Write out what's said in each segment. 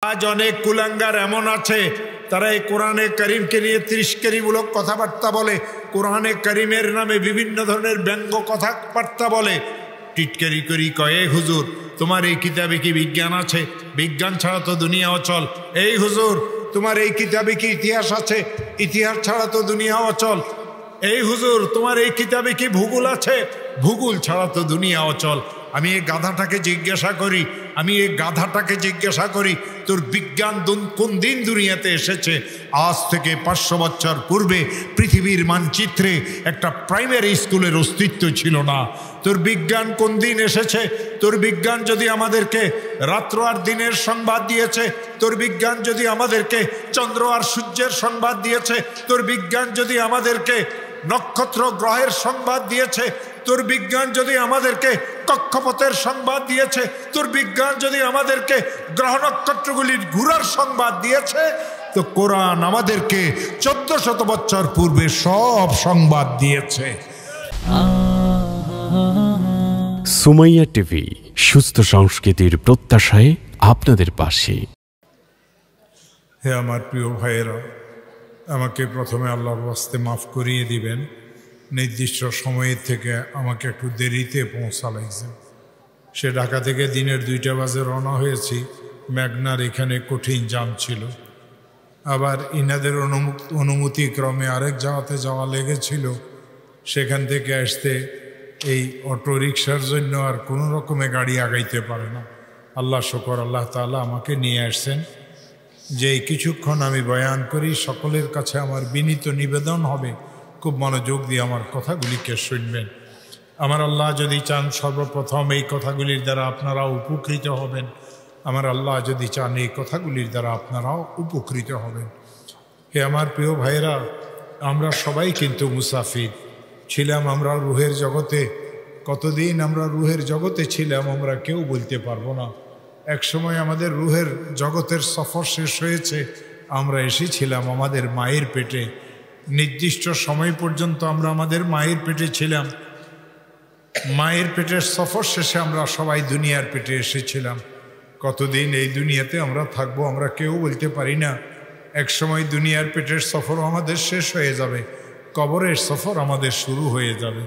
আজ অনেক কুলাঙ্গার এমন আছে, তারা এই কোরআনে করিমকে নিয়ে তিরস্কারিমূলক কথাবার্তা বলে, কোরআনে করিমের নামে বিভিন্ন ধরনের ব্যঙ্গ কথাবার্তা বলে, টিটকারি করি কয়ে হুজুর তোমার এই কিতাবে কি বিজ্ঞান আছে? বিজ্ঞান ছাড়া তো দুনিয়া অচল। এই হুজুর তোমার এই কিতাবে কি ইতিহাস আছে? ইতিহাস ছাড়া তো দুনিয়া অচল। এই হুজুর তোমার এই কিতাবে কি ভূগোল আছে? ভূগোল ছাড়া তো দুনিয়া অচল। আমি এই গাধাটাকে জিজ্ঞাসা করি তোর বিজ্ঞান কোন দিন দুনিয়াতে এসেছে? আজ থেকে 500 বছর পূর্বে পৃথিবীর মানচিত্রে একটা প্রাইমারি স্কুলের অস্তিত্ব ছিল না। তোর বিজ্ঞান কোন দিন এসেছে? তোর বিজ্ঞান যদি আমাদেরকে রাত্র আর দিনের সংবাদ দিয়েছে, তোর বিজ্ঞান যদি আমাদেরকে চন্দ্র আর সূর্যের সংবাদ দিয়েছে, তোর বিজ্ঞান যদি আমাদেরকে নক্ষত্র গ্রহের সংবাদ দিয়েছে, তোর বিজ্ঞান যদি আমাদেরকে কক্ষপথের সংবাদ দিয়েছে, তোর বিজ্ঞান যদি আমাদেরকে গ্রহ নক্ষত্রগুলির ঘোরার সংবাদ দিয়েছে, তো কোরআন আমাদেরকে 1400 বছর পূর্বে সব সংবাদ দিয়েছে। সুমাইয়া টিভি, সুস্থ সংস্কৃতির প্রত্যাশায় আপনাদের পাশে। হে আমার প্রিয় ভাইয়েরা, আমাকে প্রথমে আল্লাহর ওয়াস্তে মাফ করিয়ে দিবেন। নির্দিষ্ট সময়ের থেকে আমাকে একটু দেরিতে পৌঁছা লাগছে। সে ঢাকা থেকে দিনের 2টা বাজে রওনা হয়েছি। মেঘনার এখানে কঠিন জাম ছিল। আবার ইনাদের অনুমতিক্রমে আরেক জায়গাতে যাওয়া লেগেছিল। সেখান থেকে আসতে এই অটো রিক্সার জন্য আর কোনো রকমে গাড়ি আগাইতে পারে না। আল্লাহ শুকর, আল্লাহ তাআলা আমাকে নিয়ে আসছেন যে এই কিছুক্ষণ আমি বয়ান করি। সকলের কাছে আমার বিনীত নিবেদন হবে, খুব মনোযোগ দিয়ে আমার কথাগুলিকে শুনবেন। আমার আল্লাহ যদি চান সর্বপ্রথম এই কথাগুলির দ্বারা আপনারাও উপকৃত হবেন। আমার আল্লাহ যদি চান এই কথাগুলির দ্বারা আপনারাও উপকৃত হবেন। হে আমার প্রিয় ভাইয়েরা, আমরা সবাই কিন্তু মুসাফির ছিলাম। আমরা রুহের জগতে, কতদিন আমরা রুহের জগতে ছিলাম আমরা কেউ বলতে পারবো না। এক সময় আমাদের রুহের জগতের সফর শেষ হয়েছে, আমরা এসেছিলাম আমাদের মায়ের পেটে। নির্দিষ্ট সময় পর্যন্ত আমরা আমাদের মায়ের পেটে ছিলাম। মায়ের পেটের সফর শেষে আমরা সবাই দুনিয়ার পেটে এসেছিলাম। কতদিন এই দুনিয়াতে আমরা থাকবো আমরা কেউ বলতে পারি না। এক সময় দুনিয়ার পেটের সফর আমাদের শেষ হয়ে যাবে, কবরের সফর আমাদের শুরু হয়ে যাবে।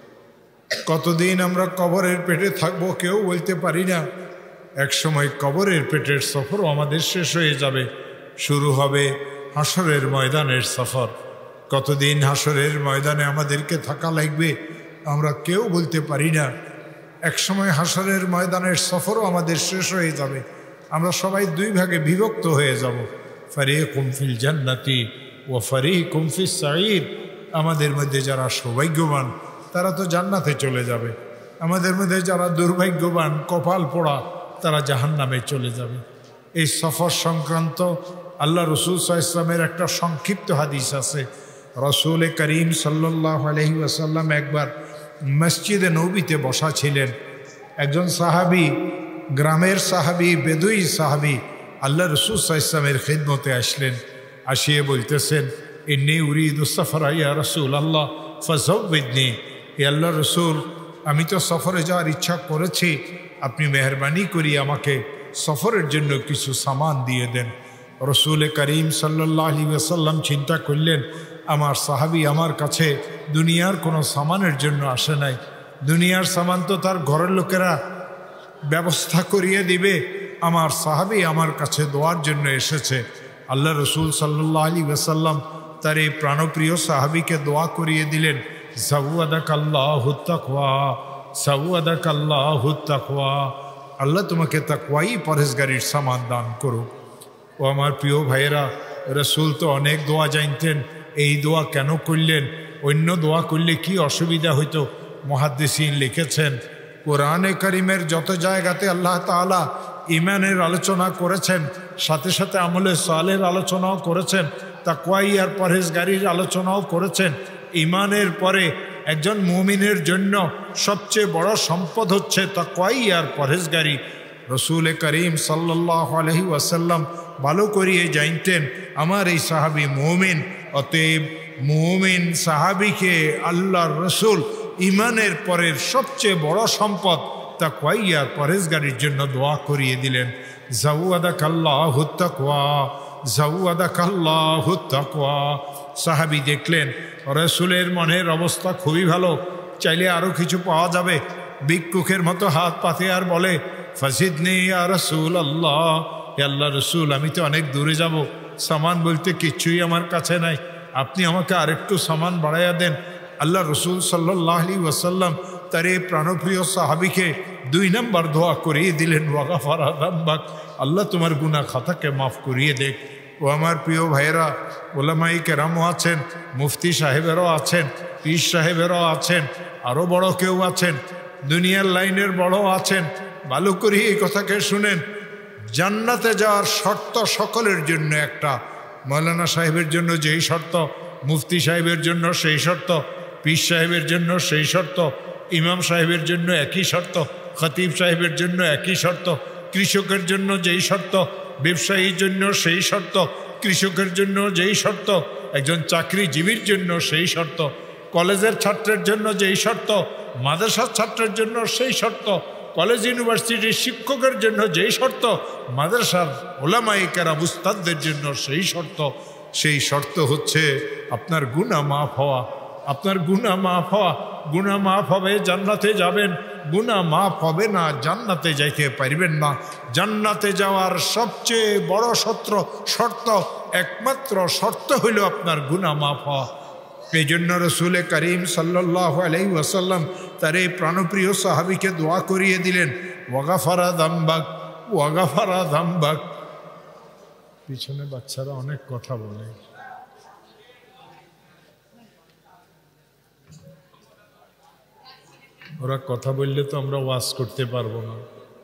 কতদিন আমরা কবরের পেটে থাকবো কেউ বলতে পারি না। এক সময় কবরের পেটের সফরও আমাদের শেষ হয়ে যাবে, শুরু হবে হাসরের ময়দানের সফর। কতদিন হাসরের ময়দানে আমাদেরকে থাকা লাগবে আমরা কেউ বলতে পারি না। এক সময় হাসরের ময়দানের সফরও আমাদের শেষ হয়ে যাবে, আমরা সবাই 2 ভাগে বিভক্ত হয়ে যাব। ফারিকুম ফিল জান্নাতি ওয়া ফারিকুম ফিস সাঈর। আমাদের মধ্যে যারা সৌভাগ্যবান তারা তো জান্নাতে চলে যাবে, আমাদের মধ্যে যারা দুর্ভাগ্যবান কপাল পোড়া তারা জাহান্নামে চলে যাবে। এই সফর সংক্রান্ত আল্লাহ রসুল সাল্লাল্লাহু আলাইহি ওয়াসাল্লামের একটা সংক্ষিপ্ত হাদিস আছে। রসুল করিম সাল্লাল্লাহু আলাইহি ওয়াসাল্লাম একবার মসজিদে নববীতে বসা ছিলেন। একজন সাহাবী, গ্রামের সাহাবী, বেদুই সাহাবী আল্লাহ রসুল সাল্লাল্লাহু আলাইহি ওয়াসাল্লামের খিদমতে আসলেন। আসিয়ে বলতেছেন, ইন্নী উরিদু সফরা ইয়া রাসূলাল্লাহ ফাযাওবিদনি। হে আল্লাহ রসুল, আমি তো সফরে যাওয়ার ইচ্ছা করেছি, আপনি মেহরবানি করি আমাকে সফরের জন্য কিছু সামান দিয়ে দেন। রসুল করিম সাল্লাল্লাহু আলাইহি ওয়াসাল্লাম চিন্তা করলেন, আমার সাহাবী আমার কাছে দুনিয়ার কোনো সামানের জন্য আসে নাই, দুনিয়ার সামান তো তার ঘরের লোকেরা ব্যবস্থা করিয়ে দিবে, আমার সাহাবী আমার কাছে দোয়ার জন্য এসেছে। আল্লাহ রসুল সাল্লাল্লাহু আলাইহি ওয়াসাল্লাম তার এই প্রাণপ্রিয় সাহাবীকে দোয়া করিয়ে দিলেন, যাওয়াদাকাল্লাহুত তাকওয়া, যাওয়াদাকাল্লাহুত তাকওয়া। আল্লাহ তোমাকে তাকওয়াই পরহেজগারির সামান দান করুক। ও আমার প্রিয় ভাইয়েরা, রসুল তো অনেক দোয়া জানতেন, এই দোয়া কেন করলেন? অন্য দোয়া করলে কি অসুবিধা হইতো? মুহাদ্দিসিন লিখেছেন, কোরআনে কারিমের যত জায়গাতে আল্লাহ তাআলা ঈমানের আলোচনা করেছেন, সাথে সাথে আমলে সালের আলোচনাও করেছেন, তাকওয়াই আর পরহেজগারির আলোচনাও করেছেন। ঈমানের পরে একজন মুমিনের জন্য সবচেয়ে বড় সম্পদ হচ্ছে তাকওয়াই আর পরহেজগারি। রসুল করিম সাল্লাল্লাহু আলাইহি ওয়াসাল্লাম ভালো করিয়ে জানতেন আমার এই সাহাবী মুমিন, অতএব মুমিন সাহাবীকে আল্লাহর রসুল ঈমানের পরের সবচেয়ে বড় সম্পদ তাকওয়া আর পরেজগারির জন্য দোয়া করিয়ে দিলেন। জাওয়াদাকাল্লাহুত তাকওয়া, জাওয়াদাকাল্লাহুত তাকওয়া। সাহাবী দেখলেন রাসূলের মনের অবস্থা খুবই ভালো, চাইলে আরও কিছু পাওয়া যাবে। ভিক্ষুকের মতো হাত পাতে আর বলে, ফাজিদনি ইয়া রাসূলাল্লাহ, হে আল্লাহর রাসূল, আমি তো অনেক দূরে যাব, সামান বলতে কিচ্ছুই আমার কাছে নাই, আপনি আমাকে আরেকটু সামান বাড়াইয়া দেন। আল্লাহ রসুল সাল্লাল্লাহু আলাইহি ওয়াসাল্লাম তার এই প্রাণপ্রিয় সাহাবীকে 2 নম্বর দোয়া করিয়ে দিলেন, ওয়াগাফারা যামবাক, আল্লাহ তোমার গুনাহ খাতাকে মাফ করিয়ে দেখ। ও আমার প্রিয় ভাইয়েরা, ওলামায়ে কেরামও আছেন, মুফতি সাহেবেরও আছেন, পীর সাহেবেরও আছেন, আরও বড় কেউ আছেন, দুনিয়ার লাইনের বড় আছেন। ভালো করে এই কথাকে শুনেন, জান্নাতে যাওয়ার শর্ত সকলের জন্য একটা। মৌলানা সাহেবের জন্য যেই শর্ত, মুফতি সাহেবের জন্য সেই শর্ত, পীর সাহেবের জন্য সেই শর্ত, ইমাম সাহেবের জন্য একই শর্ত, খতিব সাহেবের জন্য একই শর্ত, কৃষকের জন্য যেই শর্ত, ব্যবসায়ীর জন্য সেই শর্ত, কৃষকের জন্য যেই শর্ত, একজন চাকরিজীবীর জন্য সেই শর্ত, কলেজের ছাত্রের জন্য যেই শর্ত, মাদ্রাসার ছাত্রের জন্য সেই শর্ত, কলেজ ইউনিভার্সিটির শিক্ষকের জন্য যেই শর্ত, মাদ্রাসার ওলামায়ে কেরাম উস্তাদদের জন্য সেই শর্ত। সেই শর্ত হচ্ছে আপনার গুনাহ মাফ হওয়া। আপনার গুনাহ মাফ হওয়া, গুনাহ মাফ হবে জান্নাতে যাবেন, গুনাহ মাফ হবে না জান্নাতে যাইতে পারবেন না। জান্নাতে যাওয়ার সবচেয়ে বড় শর্ত, একমাত্র শর্ত হইল আপনার গুনাহ মাফ হওয়া। এই জন্য রসুল করিম সাল্লাল্লাহু আলাইহি ওয়াসাল্লাম তার এই প্রাণপ্রিয় সাহাবীকে দোয়া করিয়ে দিলেন, ওয়াগাফারা যামবাক, ওয়াগাফারা যামবাক। পিছনে বাচ্চারা অনেক কথা বলে, ওরা কথা বললে তো আমরা ওয়াজ করতে পারবো না।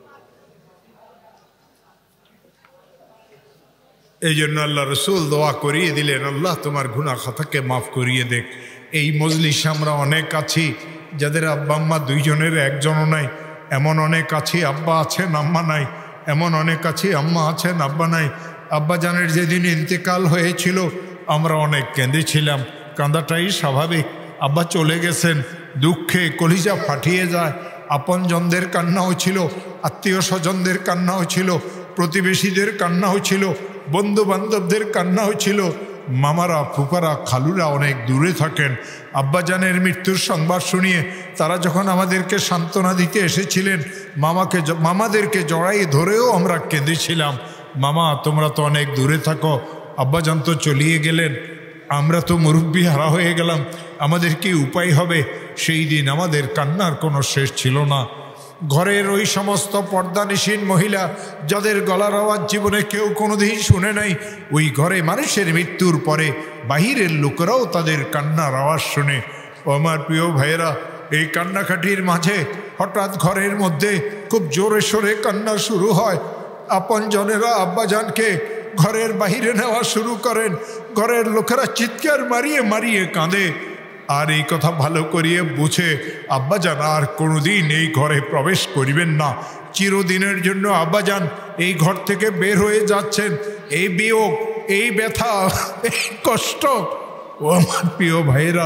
এই জন্য আল্লাহ রসুল দোয়া করিয়ে দিলেন, আল্লাহ তোমার গুনাহ খাতাকে মাফ করিয়ে দেখ। এই মজলিসে আমরা অনেক আছি যাদের আব্বা আম্মা দুইজনের একজনও নাই, এমন অনেক আছি আব্বা আছেন আম্মা নাই, এমন অনেক আছি আম্মা আছেন আব্বা নাই। আব্বা জানের যেদিন ইন্তেকাল হয়েছিল আমরা অনেক কেঁদেছিলাম, কাঁদাটাই স্বাভাবিক। আব্বা চলে গেছেন, দুঃখে কলিজা ফাটিয়ে যায়। আপনজনদের কান্নাও ছিল, আত্মীয় স্বজনদের কান্নাও ছিল, প্রতিবেশীদের কান্নাও ছিল, বন্ধু বান্ধবদের কান্নাও ছিল। মামারা, ফুপারা, খালুরা অনেক দূরে থাকেন। আব্বাজানের মৃত্যুর সংবাদ শুনিয়ে তারা যখন আমাদেরকে সান্ত্বনা দিতে এসেছিলেন, মামাদেরকে জড়াই ধরেও আমরা কেঁদেছিলাম, মামা তোমরা তো অনেক দূরে থাকো, আব্বাজান তো চলিয়ে গেলেন, আমরা তো মুরব্বি হারা হয়ে গেলাম, আমাদের কি উপায় হবে? সেই দিন আমাদের কান্নার কোনো শেষ ছিল না। ঘরের ওই সমস্ত পর্দানিসীন মহিলা যাদের গলার আওয়াজ জীবনে কেউ কোনোদিন শুনে নাই, ওই ঘরে মানুষের মৃত্যুর পরে বাহিরের লোকেরাও তাদের কান্নার আওয়াজ শুনে। ও আমার প্রিয় ভাইয়েরা, এই কান্নাকাটির মাঝে হঠাৎ ঘরের মধ্যে খুব জোরে সোরে কান্না শুরু হয়। আপনজনেরা আব্বাজানকে ঘরের বাহিরে নেওয়া শুরু করেন, ঘরের লোকেরা চিৎকার মারিয়ে মারিয়ে কাঁদে। আর এই কথা ভালো করিয়ে বুঝে আব্বাজান আর কোনোদিন এই ঘরে প্রবেশ করিবেন না। চিরদিনের জন্য আব্বাজান এই ঘর থেকে বের হয়ে যাচ্ছেন। এই বিয়োগ, এই ব্যথা, এই কষ্ট, ও আমার প্রিয় ভাইয়েরা,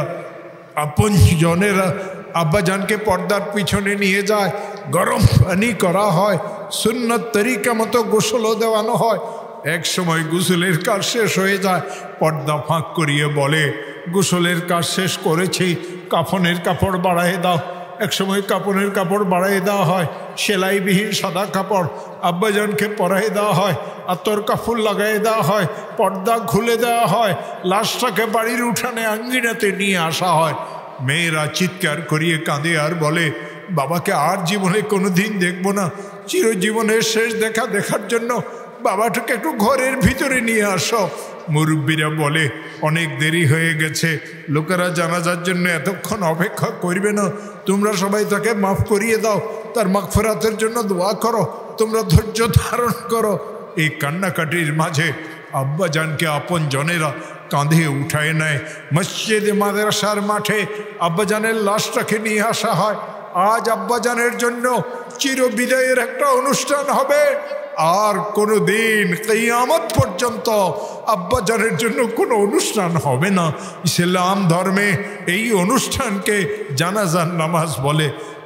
আপনজনেরা আব্বাজানকে পর্দার পিছনে নিয়ে যায়, গরম পানি করা হয়, সুন্নত তরিকা মতো গোসলও দেওয়ানো হয়। এক সময় গোসলের কাজ শেষ হয়ে যায়, পর্দা ফাঁক করিয়ে বলে, গোসলের কাজ শেষ করেছি, কাফনের কাপড় বাড়াই দাও। এক সময় কাপড়ের কাপড় বাড়াই দেওয়া হয়, সেলাইবিহীন সাদা কাপড় আব্বাজানকে পরাই দেওয়া হয়, আতর কাপড় লাগাই দেওয়া হয়, পর্দা খুলে দেওয়া হয়, লাশটাকে বাড়ির উঠানে আঙ্গিনাতে নিয়ে আসা হয়। মেয়েরা চিৎকার করিয়ে কাঁদে আর বলে, বাবাকে আর জীবনে কোনো দিন দেখবো না, চিরজীবনের শেষ দেখার জন্য বাবাটাকে একটু ঘরের ভিতরে নিয়ে আসো। মুরব্বীরা বলে, অনেক দেরি হয়ে গেছে, লোকেরা জানাজার জন্য এতক্ষণ অপেক্ষা করবে না, তোমরা সবাই তাকে মাফ করিয়ে দাও, তার মাগফিরাতের জন্য দোয়া করো, তোমরা ধৈর্য ধারণ করো। এই কান্নাকাটির মাঝে আব্বাজানকে আপন জনেরা কাঁধে উঠায় নেয়। মসজিদে মাদ্রাসার মাঠে আব্বাজানের লাশটাকে নিয়ে আসা হয়। আজ আব্বাজানের জন্য চিরবিদায়ের একটা অনুষ্ঠান হবে। আর কোনো দিন কিয়ামত পর্যন্ত আব্বাজানের জন্য কোনো অনুষ্ঠান হবে না। ইসলাম ধর্মে এই অনুষ্ঠানকে জানাজার নামাজ বলে।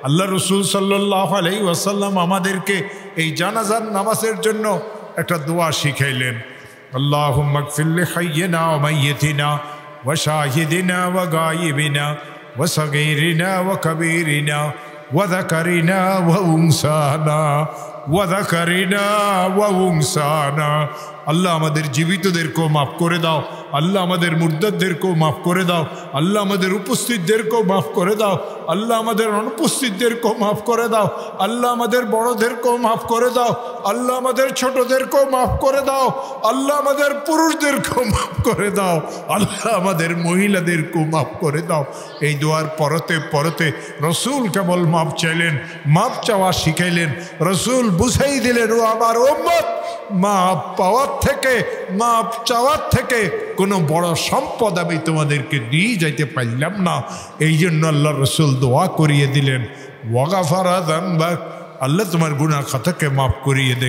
আল্লাহ রসুল সাল্লাল্লাহু আলাইহি ওয়াসাল্লাম আমাদেরকে এই জানাজার নামাজের জন্য একটা দোয়া শিখাইলেন, আল্লাহুম্মা গফির লিহাইয়িনা ওয়া মাইয়িতিনা ওয়া শাহিদিনা ওয়া গায়িবিনা ওয়া সগীরিনা ওয়া কাবীরিনা ওয়া যাকারিনা ওয়া উনসানা ওয়া যাকারিনা ওয়া উনসানা। আল্লাহ আমাদের জীবিতদেরকেও মাফ করে দাও, আল্লাহ আমাদের মুর্দাদেরকেও মাফ করে দাও, আল্লাহ আমাদের উপস্থিতদেরকেও মাফ করে দাও, আল্লাহ আমাদের অনুপস্থিতদেরকেও মাফ করে দাও, আল্লাহ আমাদের বড়দেরকেও মাফ করে দাও, আল্লাহ আমাদের ছোটদেরকেও মাফ করে দাও, আল্লাহ আমাদের পুরুষদেরকেও মাফ করে দাও, আল্লাহ আমাদের মহিলাদেরকেও মাফ করে দাও। এই দোয়ার পরতে পরতে রসুল কেবল মাফ চাইলেন, মাফ চাওয়া শিখাইলেন। রসুল বুঝাই দিলেন, ও আমার উম্মত, মাফ পাওয়ার থেকে, মাফ চাওয়ার থেকে কোনো বড় সম্পদ আমি তোমাদেরকে দিয়ে যাইতে পারলাম না। এই জন্য আল্লাহ রসুল দোয়া করিয়ে দিলেন, ওয়াগাফারা যানবাক, আল্লাহ তোমার গুনাহ খাতাকে মাফ করিয়ে দেখ।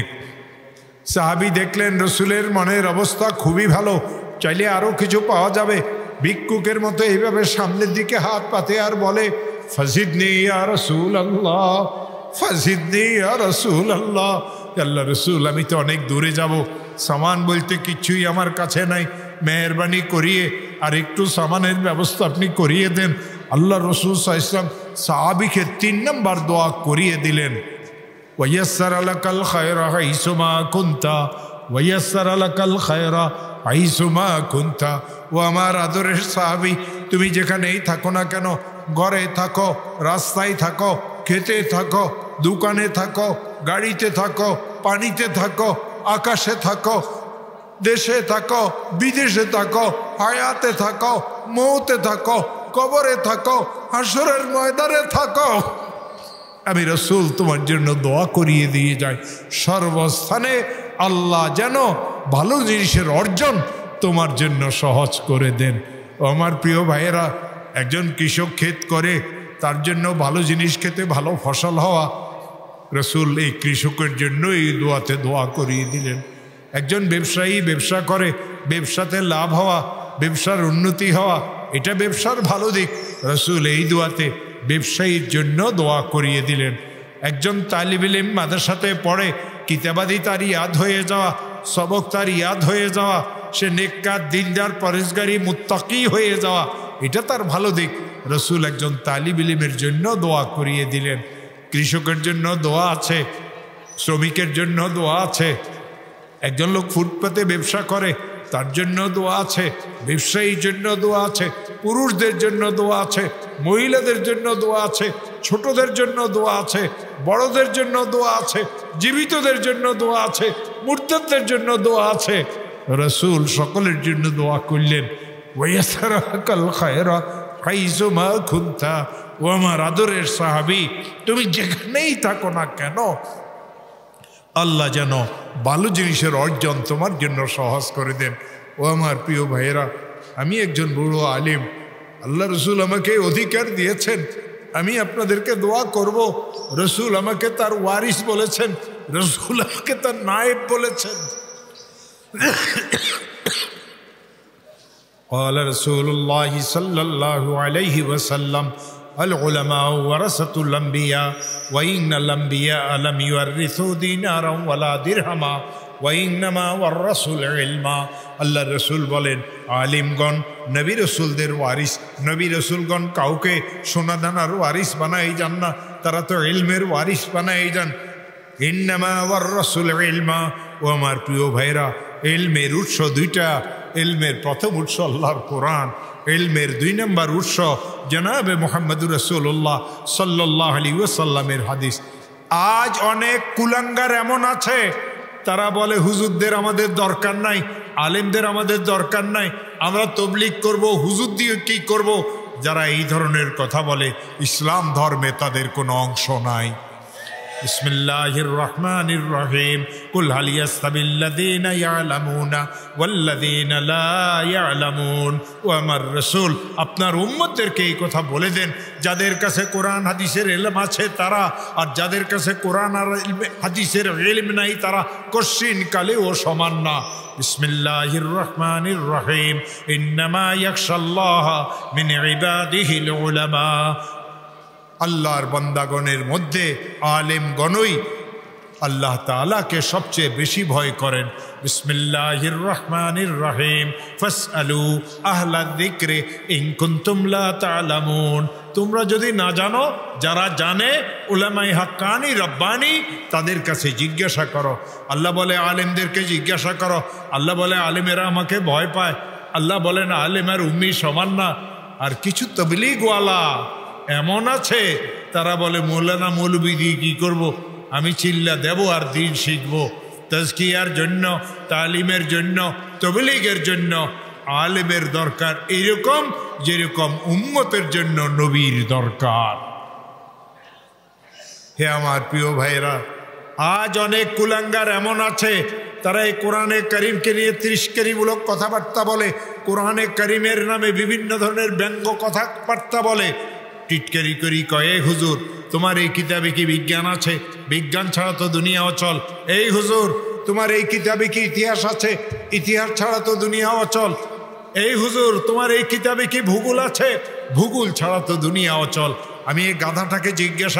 সাহাবী দেখলেন রসুলের মনের অবস্থা খুবই ভালো, চাইলে আরও কিছু পাওয়া যাবে। ভিক্ষুকের মতো এইভাবে সামনের দিকে হাত পাতে আর বলে, ফাজিদনি ইয়া রাসূলুল্লাহ, ফাজিদনি ইয়া রাসূলুল্লাহ। আল্লাহ রসুল, আমি তো অনেক দূরে যাব, সামান বলতে কিছুই আমার কাছে নাই, মেহরবানি করিয়ে আর একটু সামানের ব্যবস্থা আপনি করিয়ে দেন। আল্লাহ রসুল সাল্লাল্লাহু আলাইহি ওয়াসাল্লাম সাহাবীকে 3 নম্বর দোয়া করিয়ে দিলেন, ওয়াইয়াসসারা লাকাল খায়রা হাইসুমা কুনতা, ওয়াইয়াসসারা লাকাল খায়রা হাইসুমা কুনতা। ও আমার আদরের সাহাবী, তুমি যেখানেই থাকো না কেন, ঘরে থাকো, রাস্তায় থাকো, খেতে থাকো, দোকানে থাকো, গাড়িতে থাকো, পানিতে থাকো, আকাশে থাকো, দেশে থাকো, বিদেশে থাকো, হায়াতে থাকো, মৌতে থাকো, কবরে থাকো, হাসরের ময়দানে থাকো, আমি রসুল তোমার জন্য দোয়া করিয়ে দিয়ে যাই, সর্বস্থানে আল্লাহ যেন ভালো জিনিসের অর্জন তোমার জন্য সহজ করে দেন। ও আমার প্রিয় ভাইয়েরা, একজন কৃষক ক্ষেত করে, তার জন্য ভালো জিনিস খেতে, ভালো ফসল হওয়া, রসুল এই কৃষকের জন্য এই দোয়াতে দোয়া করিয়ে দিলেন। একজন ব্যবসায়ী ব্যবসা করে, ব্যবসাতে লাভ হওয়া, ব্যবসার উন্নতি হওয়া, এটা ব্যবসার ভালো দিক, রসুল এই দোয়াতে ব্যবসায়ীর জন্য দোয়া করিয়ে দিলেন। একজন তালিব ইলম মাদ্রাসাতে পড়ে, কিতাবাদি তার ইয়াদ হয়ে যাওয়া, সবক তার ইয়াদ হয়ে যাওয়া, সে নেককার, দিনদার, পরেজগারি, মুত্তাকি হয়ে যাওয়া, এটা তার ভালো দিক, রসুল একজন তালিব ইলমের জন্য দোয়া করিয়ে দিলেন। কৃষকের জন্য দোয়া আছে, শ্রমিকের জন্য দোয়া আছে, একজন লোক ফুটপাতে ব্যবসা করে, তার জন্য দোয়া আছে, ব্যবসায়ীর জন্য দোয়া আছে, পুরুষদের জন্য দোয়া আছে, মহিলাদের জন্য দোয়া আছে, ছোটদের জন্য দোয়া আছে, বড়দের জন্য দোয়া আছে, জীবিতদের জন্য দোয়া আছে, মুর্তাদদের জন্য দোয়া আছে। রসুল সকলের জন্য দোয়া করলেন, ওয়াইয়াসসারা লাকাল খায়রা হাইসুমা কুনতা। ও আমার আদরের সাহাবী, তুমি যেখানেই থাকো না কেন, আল্লাহ যেন ভালো জিনিসের অর্জন তোমার জন্য সহজ করে দেন। ও আমার প্রিয় ভাইয়েরা, আমি একজন বড় আলিম, আল্লাহ রসুল আমাকে অধিকার দিয়েছেন, আমি আপনাদেরকে দোয়া করব। রসুল আমাকে তার ওয়ারিস বলেছেন, রসুল আমাকে তার নায়েব বলেছেন। قال رسول الله صلى الله عليه وسلم العلماء ورثة الأنبياء وإن الأنبياء لم يورثوا دينارا ولا درهما وإنما ورثوا العلم। আল্লাহ রসুল বলেন, আলিমগণ নবী রসুলদের ওয়ারিস, নবী রসুলগণ কাউকে সোনাদানার ওয়ারিস বানাই যান না, তারা তো ইলমের ওয়ারিস বানাই যান। ইন্নামা ওয়াররাসুল ইলমা। ও আমার প্রিয় ভাইরা, ইলমের উৎস দুইটা। ইলমের প্রথম উৎস আল্লাহর কোরআন, ইলমের 2 নম্বর উৎস জনাবে মুহাম্মদুর রাসূলুল্লাহ সাল্লাল্লাহু আলাইহি ওয়াসাল্লামের হাদিস। আজ অনেক কুলাঙ্গার এমন আছে, তারা বলে হুজুরদের আমাদের দরকার নাই, আলেমদের আমাদের দরকার নাই, আমরা তবলিগ করব, হুজুর দিয়ে কি করব। যারা এই ধরনের কথা বলে, ইসলাম ধর্মে তাদের কোনো অংশ নাই। বিসমিল্লাহির রহমানির রহিম। কুল হাল ইয়াস্তাবিল্লাযীনা ইয়ালামুনা ওয়াল্লাযীনা লা ইয়ালামুন। ও আমার রাসূল, আপনার উম্মতদেরকে এই কথা বলে দেন, যাদের কাছে কোরআন হাদিসের ইলম আছে তারা, আর যাদের কাছে কোরআন আর হাদিসের ইলম নাই তারা কশিন কালেও সমান না। বিসমিল্লাহির রহমানির রহিম। ইন্নামা ইয়াখশাল্লাহা মিন ইবাদিহিল উলামা। আল্লাহর বান্দাগণের মধ্যে আলেমগণই আল্লাহ তাআলাকে সবচেয়ে বেশি ভয় করেন। বিসমিল্লাহির রহমানির রহিম ফাসআলু আহলায যিকরি ইন কুনতুম লা তা'লামুন। তোমরা যদি না জানো, যারা জানে উলামায়ে হাক্কানি রব্বানি, তাদের কাছে জিজ্ঞাসা করো। আল্লাহ বলে আলেমদেরকে জিজ্ঞাসা করো। আল্লাহ বলে আলেমেরা আমাকে ভয় পায়। আল্লাহ বলেন আলেমের উম্মি সমান না। আর কিছু তাবলীগওয়ালা এমন আছে, তারা বলে মৌলানা মৌলবী দিয়ে কি করবো, আমি চিল্লা দেব আর দিন শিখবো। তাজকিয়ার জন্য, তালিমের জন্য, তাবলীগের জন্য আলেমের দরকার এরকম যেরকম উম্মতের জন্য নবীর দরকার। হে আমার প্রিয় ভাইরা, আজ অনেক কুলাঙ্গার এমন আছে, তারা এই কোরআনে কারিমকে নিয়ে তিরস্কারিমূলক কথাবার্তা বলে, কোরআনে কারিমের নামে বিভিন্ন ধরনের ব্যঙ্গ কথাবার্তা বলে, টিটকারি করি কয়ে হুজুর তোমার এই কিতাবে কি বিজ্ঞান আছে? বিজ্ঞান ছাড়া তো দুনিয়া অচল। এই হুজুর তোমার এই কিতাবে কি ইতিহাস আছে? ইতিহাস ছাড়া তো দুনিয়া অচল। এই হুজুর তোমার এই কিতাবে কি ভূগোল আছে? ভূগোল ছাড়া তো দুনিয়া অচল। আমি এই গাধাটাকে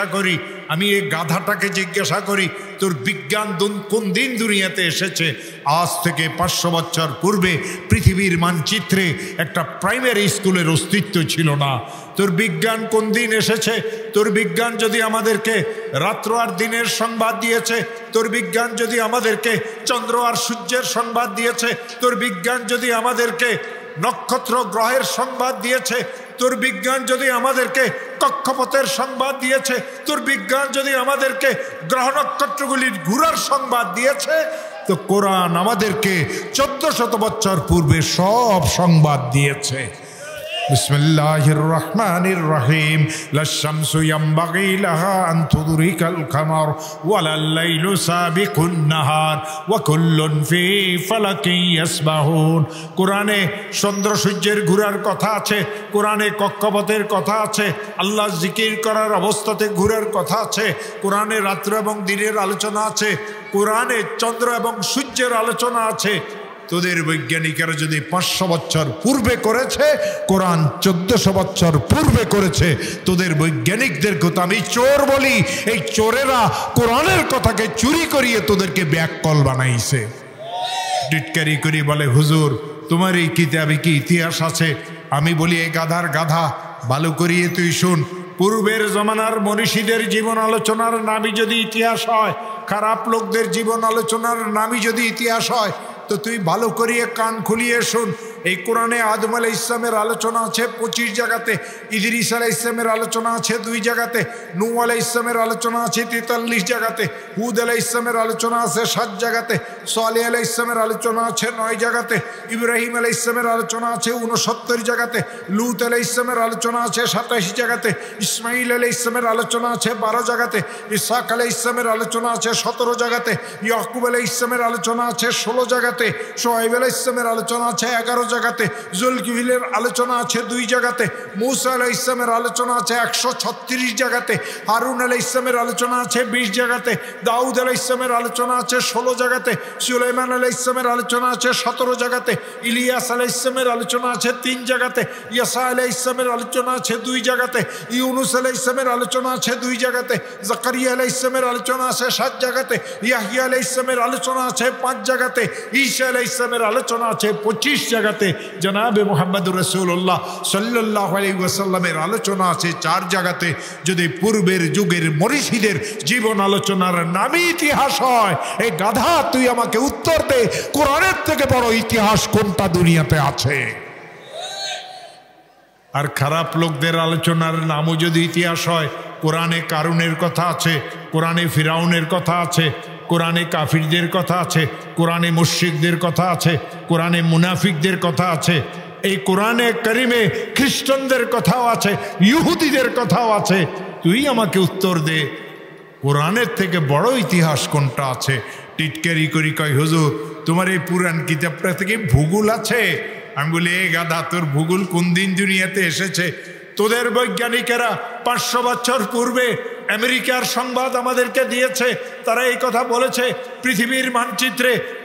জিজ্ঞাসা করি তোর বিজ্ঞান কোন দিন দুনিয়াতে এসেছে? আজ থেকে 500 বছর পূর্বে পৃথিবীর মানচিত্রে একটা প্রাইমারি স্কুলের অস্তিত্ব ছিল না। তোর বিজ্ঞান কোন দিন এসেছে? তোর বিজ্ঞান যদি আমাদেরকে রাত্র আর দিনের সংবাদ দিয়েছে, তোর বিজ্ঞান যদি আমাদেরকে চন্দ্র আর সূর্যের সংবাদ দিয়েছে, তোর বিজ্ঞান যদি আমাদেরকে নক্ষত্র গ্রহের সংবাদ দিয়েছে, তোর বিজ্ঞান যদি আমাদেরকে কক্ষপথের সংবাদ দিয়েছে, তোর বিজ্ঞান যদি আমাদেরকে গ্রহ নক্ষত্রগুলির ঘোরার সংবাদ দিয়েছে, তো কোরআন আমাদেরকে 1400 বছর পূর্বে সব সংবাদ দিয়েছে। বিসমিল্লাহির রহমানির রহিম লাশ-শামসু ইয়ানবাগি লাহা আন তুদরিকাল কামার ওয়ালাল লাইলু সাবিকুন নাহার ওয়া কুল্লুন ফি ফালাকিন ইয়াসবাহুন। কোরআনে চন্দ্র সূর্যের ঘোরার কথা আছে, কোরআনে কক্ষপথের কথা আছে, আল্লাহ জিকির করার অবস্থাতে ঘোরার কথা আছে, কোরআনে রাত্র এবং দিনের আলোচনা আছে, কোরআনে চন্দ্র এবং সূর্যের আলোচনা আছে। তোদের বৈজ্ঞানিকেরা যদি 500 বছর পূর্বে করেছে, কোরআন 1400 বছর পূর্বে করেছে। তোদের বৈজ্ঞানিকদেরকে তো আমি চোর বলি। এই চোরেরা কোরআনের কথাকে চুরি করিয়ে তোদেরকে ব্যাককল বানাইছে। টিটকারি করি বলে হুজুর তোমার এই কিতাবে কি ইতিহাস আছে? আমি বলি এই গাধার গাধা, ভালো করিয়ে তুই শুন। পূর্বের জমানার মনীষীদের জীবন আলোচনার নামই যদি ইতিহাস হয়, খারাপ লোকদের জীবন আলোচনার নামই যদি ইতিহাস হয়, তো তুই ভালো করিয়ে কান খুলিয়ে শুন। এই কোরআনে আদম আলাইহিস সালামের আলোচনা আছে 25 জায়গাতে, ইদ্রিস আলাইহিস সালামের আলোচনা আছে 2 জায়গাতে, নূহ আলাইহিস সালামের আলোচনা আছে 43 জায়গাতে, হুদ আলাইহিস সালামের আলোচনা আছে 7 জায়গাতে, সালেহ আলাইহিস সালামের আলোচনা আছে 9 জায়গাতে, ইব্রাহিম আলাইহিস সালামের আলোচনা আছে 69 জায়গাতে, লূত আলাইহিস সালামের আলোচনা আছে 27 জায়গাতে, ইসমাঈল আলাইহিস সালামের আলোচনা আছে 12 জায়গাতে, ইসহাক আলাইহিস সালামের আলোচনা আছে 17 জায়গাতে, ইয়াকুব আলাইহিস সালামের আলোচনা আছে 16 জায়গাতে, শুআয়ব আলাইহিস সালামের আলোচনা আছে 11 জায়গাতে, জুলকিফলের আলোচনা আছে 2 জায়গাতে, মূসা আলাইহিস সালামের আলোচনা আছে 136 জায়গাতে, হারুন আলাইহিস সালামের আলোচনা আছে 20 জায়গাতে, দাউদ আলাইহিস সালামের আলোচনা আছে 16 জায়গাতে, সুলাইমান আলাইহিস সালামের আলোচনা আছে 17 জায়গাতে, ইলিয়াস আলাইহিস সালামের আলোচনা আছে 3 জায়গাতে, ইয়াসা আলাইহিস সালামের আলোচনা আছে 2 জায়গাতে, ইউনুস আলাইহিস সালামের আলোচনা আছে 2 জায়গাতে, জাকারিয়া আলাইহিস সালামের আলোচনা আছে 7 জায়গাতে, ইয়াহইয়া আলাইহিস সালামের আলোচনা আছে 5 জায়গাতে, ঈসা আলাইহিস সালামের আলোচনা আছে 25 জায়গাতে, জনাবে মুহাম্মদুর রাসূলুল্লাহ সাল্লাল্লাহু আলাইহি ওয়াসাল্লামের আলোচনা আছে 4 জায়গাতে। যদি পূর্বের যুগের মনীষীদের জীবন আলোচনার নামই ইতিহাস হয়, এই গাধা তুই আমাকে উত্তর দে, কোরআনের থেকে বড় ইতিহাস কোনটা দুনিয়াতে আছে? আর খারাপ লোকদের আলোচনার নামও যদি ইতিহাস হয়, কোরআনে কারুনের কথা আছে, কোরআনে ফিরাউনের কথা আছে, কোরআনে কাফিরদের কথা আছে, কোরআনে মুশরিকদের কথা আছে, কোরআনে মুনাফিকদের কথা আছে, এই কোরআনে কারিমে খ্রিস্টানদের কথাও আছে, ইহুদিদের কথাও আছে। তুই আমাকে উত্তর দে, কোরআনের থেকে বড় ইতিহাস কোনটা আছে? টিটকারি করি কয় হুজুর তোমার এই পুরাণ কিতাবটা থেকে ভূগোল আছে। আমি বলি এ গাধা, তোর ভূগোল কোন দিন দুনিয়াতে এসেছে? তোদের বৈজ্ঞানিকেরা 500 বছর পূর্বে আমেরিকার সংবাদ আমাদেরকে দিয়েছে। তারা এই কথা বলেছে পৃথিবীর মানচিত্রে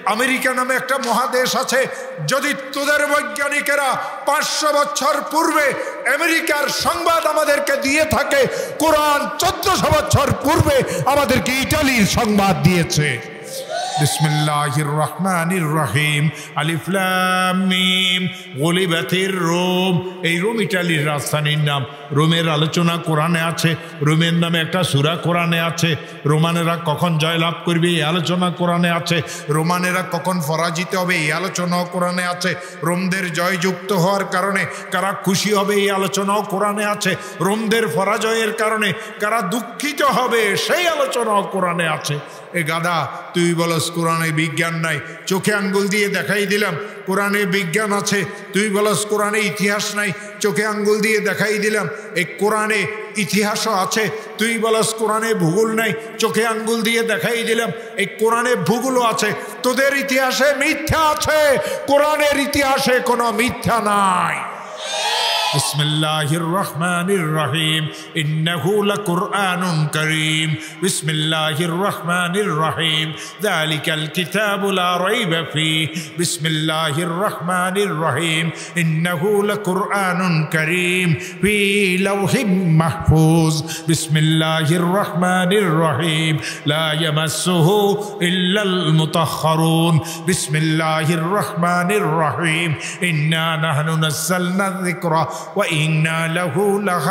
আমেরিকা নামে একটা মহাদেশ আছে। যদি তোদের বৈজ্ঞানিকেরা 500 বছর পূর্বে আমেরিকার সংবাদ আমাদেরকে দিয়ে থাকে, কোরআন 1400 বছর পূর্বে আমাদেরকে ইটালির সংবাদ দিয়েছে। বিসমিল্লাহির রহমানির রহিম, আলিফ লাম মিম, গুলিবাতির রোম। এই রোম ইটালির রাজধানীর নাম। রোমের আলোচনা কোরআনে আছে। রোমের নামে একটা সূরা কোরআনে আছে। রোমানেরা কখন জয়লাভ করবে এই আলোচনা কোরআনে আছে। রোমানেরা কখন পরাজিত হবে এই আলোচনাও কোরআনে আছে। রোমদের জয়যুক্ত হওয়ার কারণে কারা খুশি হবে এই আলোচনাও কোরআনে আছে। রোমদের পরাজয়ের কারণে কারা দুঃখিত হবে সেই আলোচনাও কোরআনে আছে। এ গাদা, তুই বলস কোরআনে বিজ্ঞান নাই, চোখে আঙ্গুল দিয়ে দেখাই দিলাম কোরআনে বিজ্ঞান আছে। তুই বলস কোরআনে ইতিহাস নাই, চোখে আঙ্গুল দিয়ে দেখাই দিলাম এই কোরআনে ইতিহাসও আছে। তুই বলস কোরআনে ভূগোল নাই, চোখে আঙ্গুল দিয়ে দেখাই দিলাম এই কোরআনে ভূগোলও আছে। তোদের ইতিহাসে মিথ্যা আছে, কোরআনের ইতিহাসে কোনো মিথ্যা নাই। বিসমিল্লাহির রহমানির রহিম, ইন্নাহু লাকুরআনুন কারীম। বিসমিল্লাহির রহমানির রহিম, যালিকাল কিতাবু লা রাইবা ফীহ। বিসমিল্লাহির রহমানির রহিম, ইন্নাহু লাকুরআনুন কারীম ফী লাওহিম মাহফুজ। বিসমিল্লাহির রহমানির রহিম, লা ইয়ামাসসুহু ইল্লাল মুতাহহারুন। বিসমিল্লাহির রহমানির রহিম, ইন্না নাহনু নাযালনা যিকরা ওয়া ইন্না লাহু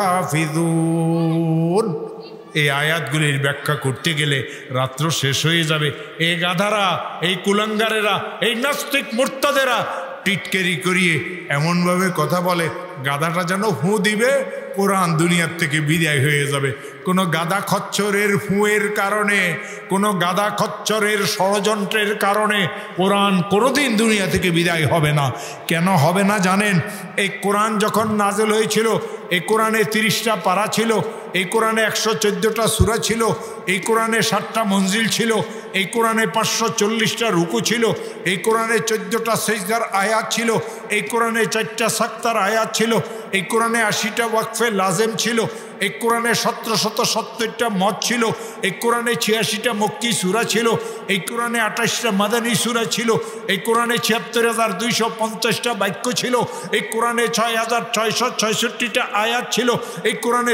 লাহাফিজুন। এই আয়াতগুলির ব্যাখ্যা করতে গেলে রাত্র শেষ হয়ে যাবে। এই গাধারা, এই কুলাঙ্গারেরা, এই নাস্তিক মুরতাদেরা টিটকেরি করিয়ে এমনভাবে কথা বলে, গাধাটা যেন হু দিবে, কোরআন দুনিয়ার থেকে বিদায় হয়ে যাবে। কোনো গাধা খচ্চরের হুঁয়ের কারণে, কোনো গাধা খচ্চরের ষড়যন্ত্রের কারণে কোরআন কোনোদিন দুনিয়া থেকে বিদায় হবে না। কেন হবে না জানেন? এই কোরআন যখন নাজেল হয়েছিল, এই কোরআনে 30টা পারা ছিল, এই কোরআনে 114টা সূরা ছিল, এই কোরআনে 7টা মঞ্জিল ছিল, এই কোরআনে 540টা রুকু ছিল, এই কোরআনে 14টা সিজদার আয়াত ছিল, এই কোরআনে 4টা সাক্তার আয়াত ছিল, এই কোরআনে 80টা ওয়াকফে লাজেম ছিল, এই কোরআনে 1770টা মত ছিল, এই কোরআনে 86টা মক্কি সূরা ছিল, এই কোরআনে 28টা মাদানী সূরা ছিল, এই কোরআনে 76,250টা বাক্য ছিল, এই কোরআনে 6,666টা আয়াত ছিল, এই কোরআনে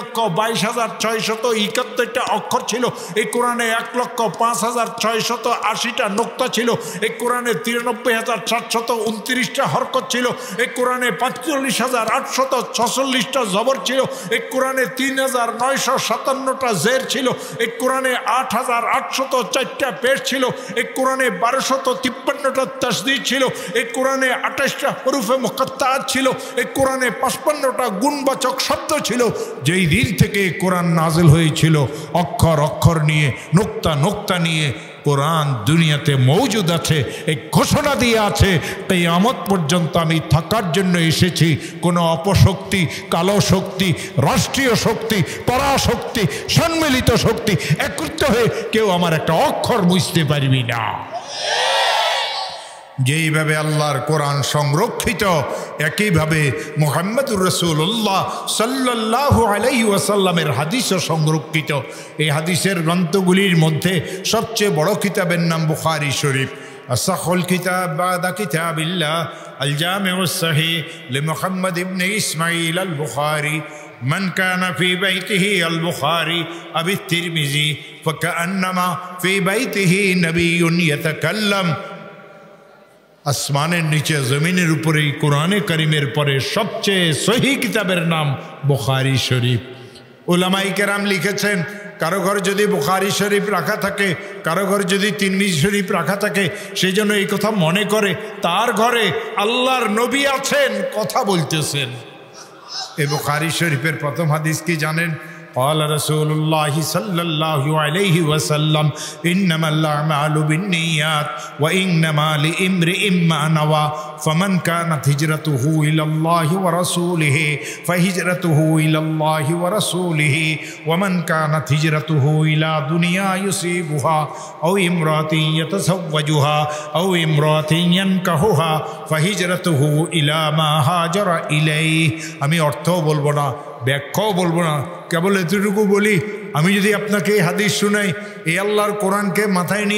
3,22,671টা অক্ষর ছিল, এই কোরআনে 1,05,680টা নোক্তা ছিল, এই কোরআনে 93,729টা হরকত ছিল, এই কোরআনে 45,846টা জবর ছিল, এই কোরআনে 3,957টা জের ছিল, এই কোরআনে 8,804টা পেশ ছিল, এই কোরআনে 1,253টা তাসদীদ ছিল, এই কোরআনে 28টা হরুফে মুকাত্তাআত ছিল, এই কোরআনে 55টা গুণবাচক শব্দ ছিল। যেই দিন থেকে কোরআন নাজিল হয়েছিল, অক্ষর অক্ষর নিয়ে, নোক্তা নোক্তা নিয়ে কোরআন দুনিয়াতে মৌজুদ আছে। এই ঘোষণা দিয়ে আছে, কিয়ামত পর্যন্ত আমি থাকার জন্য এসেছি। কোনো অপশক্তি, কালো শক্তি, রাষ্ট্রীয় শক্তি, পরাশক্তি, সম্মিলিত শক্তি একত্রিত হয়ে কেউ আমার একটা অক্ষর বুঝতে পারবি না। যেইভাবে আল্লাহর কোরআন সংরক্ষিত, একইভাবে মুহাম্মদুর রাসূলুল্লাহ সাল্লাল্লাহু আলাইহি ওয়াসাল্লামের হাদিসও সংরক্ষিত। এই হাদিসের গ্রন্থগুলির মধ্যে সবচেয়ে বড় কিতাবের নাম বুখারী শরীফ। আসাহুল কিতাব বাদা কিতাবিল্লাহ আল জামিউস সহিহ লিমুহাম্মদ ইবনে ইসমাঈল আল বুখারী। من كان في بيته البخاري أو الترمذي فكأنما في بيته نبي يتكلم। আসমানের নিচে জমিনের উপরে কোরআনে কারিমের পরে সবচেয়ে সহি কিতাবের নাম বুখারী শরীফ। উলামায়ে কেরাম লিখেছেন, কারো ঘরে যদি বুখারী শরীফ রাখা থাকে, কারো ঘরে যদি তিরমিজি শরীফ রাখা থাকে, সেই জন্য এই কথা মনে করে তার ঘরে আল্লাহর নবী আছেন, কথা বলতেছেন। এই বুখারী শরীফের প্রথম হাদিস কি জানেন? قال رسول الله صلى الله عليه وسلم إنما الأعمال بالنيات وإنما لامرئ ما نوى فمن كانت هجرته إلى الله ورسوله فهجرته إلى الله ورسوله ومن كانت هجرته إلى دنيا يصيبها أو امرأة يتزوجها أو امرأة ينكحها فهجرته إلى ما هاجر إليه। আমি অর্থও বলবো না, ব্যাখ্যাও বলবো না, কেবল এতটুকু বলি, আমি যদি আপনাকে এই হাদিস শুনাই, এই আল্লাহর কোরআনকে মাথায় নিয়ে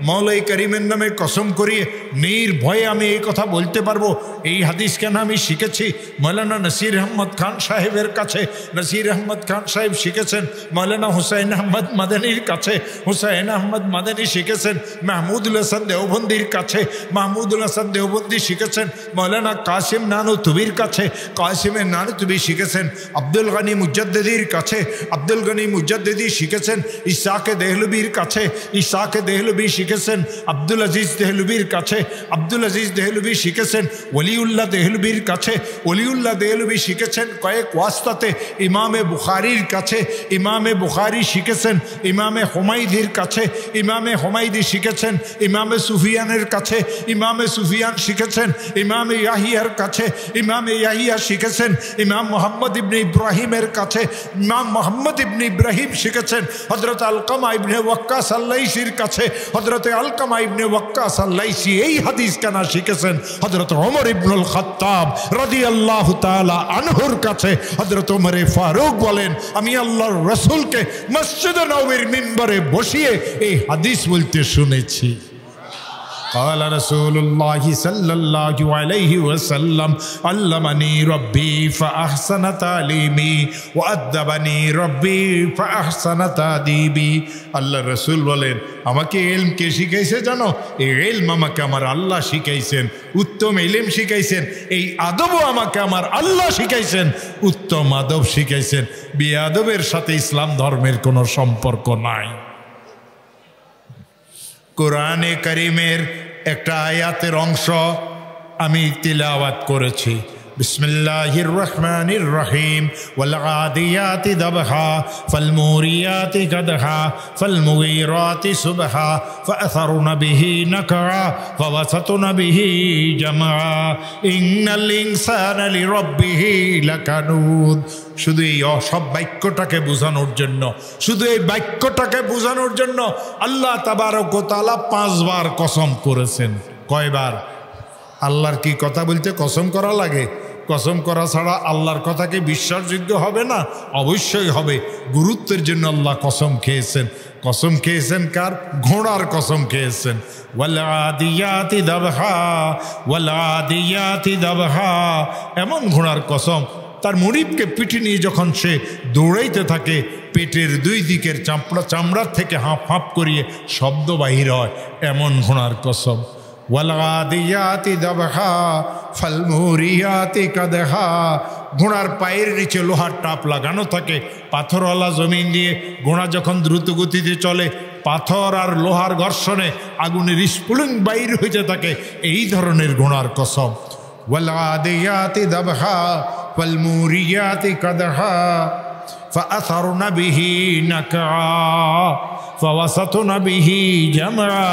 মওলাই করিমের নামে কসম করিয়ে নির্ভয়ে আমি এই কথা বলতে পারবো, এই হাদিস কেন আমি শিখেছি মৌলানা নসির আহমদ খান সাহেবের কাছে। নসির আহমদ খান সাহেব শিখেছেন মৌলানা হুসাইন আহমদ মাদানির কাছে, হুসাইন আহমদ মাদানি শিখেছেন মাহমুদুল হাসান দেওবন্দির কাছে, মাহমুদুল হাসান দেওবন্দি শিখেছেন মৌলানা কাসিম নানুতুবির কাছে, কাসিমের নানুতুবি শিখেছেন আব্দুল গনি মুজাদ্দিদির কাছে, আব্দুল গনি মুজাদ্দিদি শিখেছেন ইসাকে দেহলবির কাছে, ইসাকে দেহলবি শিখেছেন আব্দুল আজিজ দেহলবির কাছে, আব্দুল আজিজ দেহলবি শিখেছেন ওলিউল্লাহ দেহলবির কাছে, ওলিউল্লাহ দেহলবি শিখেছেন কয়েক ওয়াস্তাতে ইমামে বুখারির কাছে, ইমামে বুখারি শিখেছেন ইমামে হুমায়দির কাছে, ইমামে হুমায়দি শিখেছেন ইমামে সুফিয়ানের কাছে, ইমামে সুফিয়ান শিখেছেন ইমামে ইয়াহিয়ার কাছে, ইমামে ইয়াহিয়া শিখেছেন ইমাম মোহাম্মদ ইবনে ইব্রাহিমের কাছে, ইমাম মোহাম্মদ ইবনে ইব্রাহিম শিখেছেন হযরত আলকামা ইবনে ওয়াক্কাস আল-লাইসির কাছে, হযরত আলকামা ইবনে ওয়াক্কাস আল-লাইসি এই হাদিস কানা শিখেছেন হযরত ওমর ইবনুল খাত্তাব রাদিয়াল্লাহু তাআলা আনহুর কাছে। হযরত ওমর ফারুক বলেন আমি আল্লাহর রাসূলকে মসজিদে নববীর মিম্বরে বসিয়ে এই হাদিস বলতে শুনেছি। قال رسول الله صلى الله عليه وسلم علمني ربي فأحسن تعليمي وأدبني ربي فأحسن تأديبي। আল্লাহ রসুল বলেন আমাকে ইলম কে শিখাইছে জানো? এই ইলম আমাকে আমার আল্লাহ শিখাইছেন, উত্তম ইলম শিখাইছেন, এই আদবও আমাকে আমার আল্লাহ শিখাইছেন, উত্তম আদব শিখাইছেন। বেয়াদবের সাথে ইসলাম ধর্মের কোনো সম্পর্ক নাই। কোরআনে কারীমের একটা আয়াতের অংশ আমি তিলাওয়াত করেছি। বিসমিল্লাহির রহমানির রহিম ওয়াল আদিয়াতি দাবহা ফাল মুরিয়াতি কাদহা ফাল মুগীরাতি সুবহা ফাআসারুনা বিহি নাকআ ফাওয়াসাতুনা বিহি জামআ ইন্নাল ইনসানা লিরাব্বিহি লাকানুদ। শুধু এই সব বাক্যটাকে বোঝানোর জন্য, শুধু এই বাক্যটাকে বোঝানোর জন্য আল্লাহ তাবারক ওয়া তাআলা 5 বার কসম করেছেন। কয়বার? আল্লাহর কি কথা বলতে কসম করা লাগে? কসম করা ছাড়া আল্লাহর কথা কি বিশ্বাসযোগ্য হবে না? অবশ্যই হবে। গুরুত্বের জন্য আল্লাহ কসম খেয়েছেন। কসম খেয়েছেন কার? ঘোড়ার কসম খেয়েছেন। ওয়াল আদিয়াতি দাবহা ওয়াল আদিয়াতি দাবহা, এমন ঘোড়ার কসম তার মুরিবকে পিঠে নিয়ে যখন সে দৌড়াইতে থাকে পেটের দুই দিকের চামড়ার থেকে হাঁপ হাঁপ করিয়ে শব্দ বাহির হয়, এমন ঘোড়ার কসম। ওয়ালাদিয়াতি দাবহা ফালমুরিয়াতি কাদহা, ঘোড়ার পায়ের নিচে লোহার টাপ লাগানো থাকে, পাথরওয়ালা জমিন দিয়ে ঘোড়া যখন দ্রুত গতিতে চলে পাথর আর লোহার ঘর্ষণে আগুনের স্ফুলিং বাইর হইতে থাকে, এই ধরনের ঘোড়ার কসম। ওয়ালাদিয়াতি দাবহা ফালমুরিয়াতি কাদহা ফাআসারনা বিহি নাকআ ফাওয়াসাতুনা বিহি জামআ।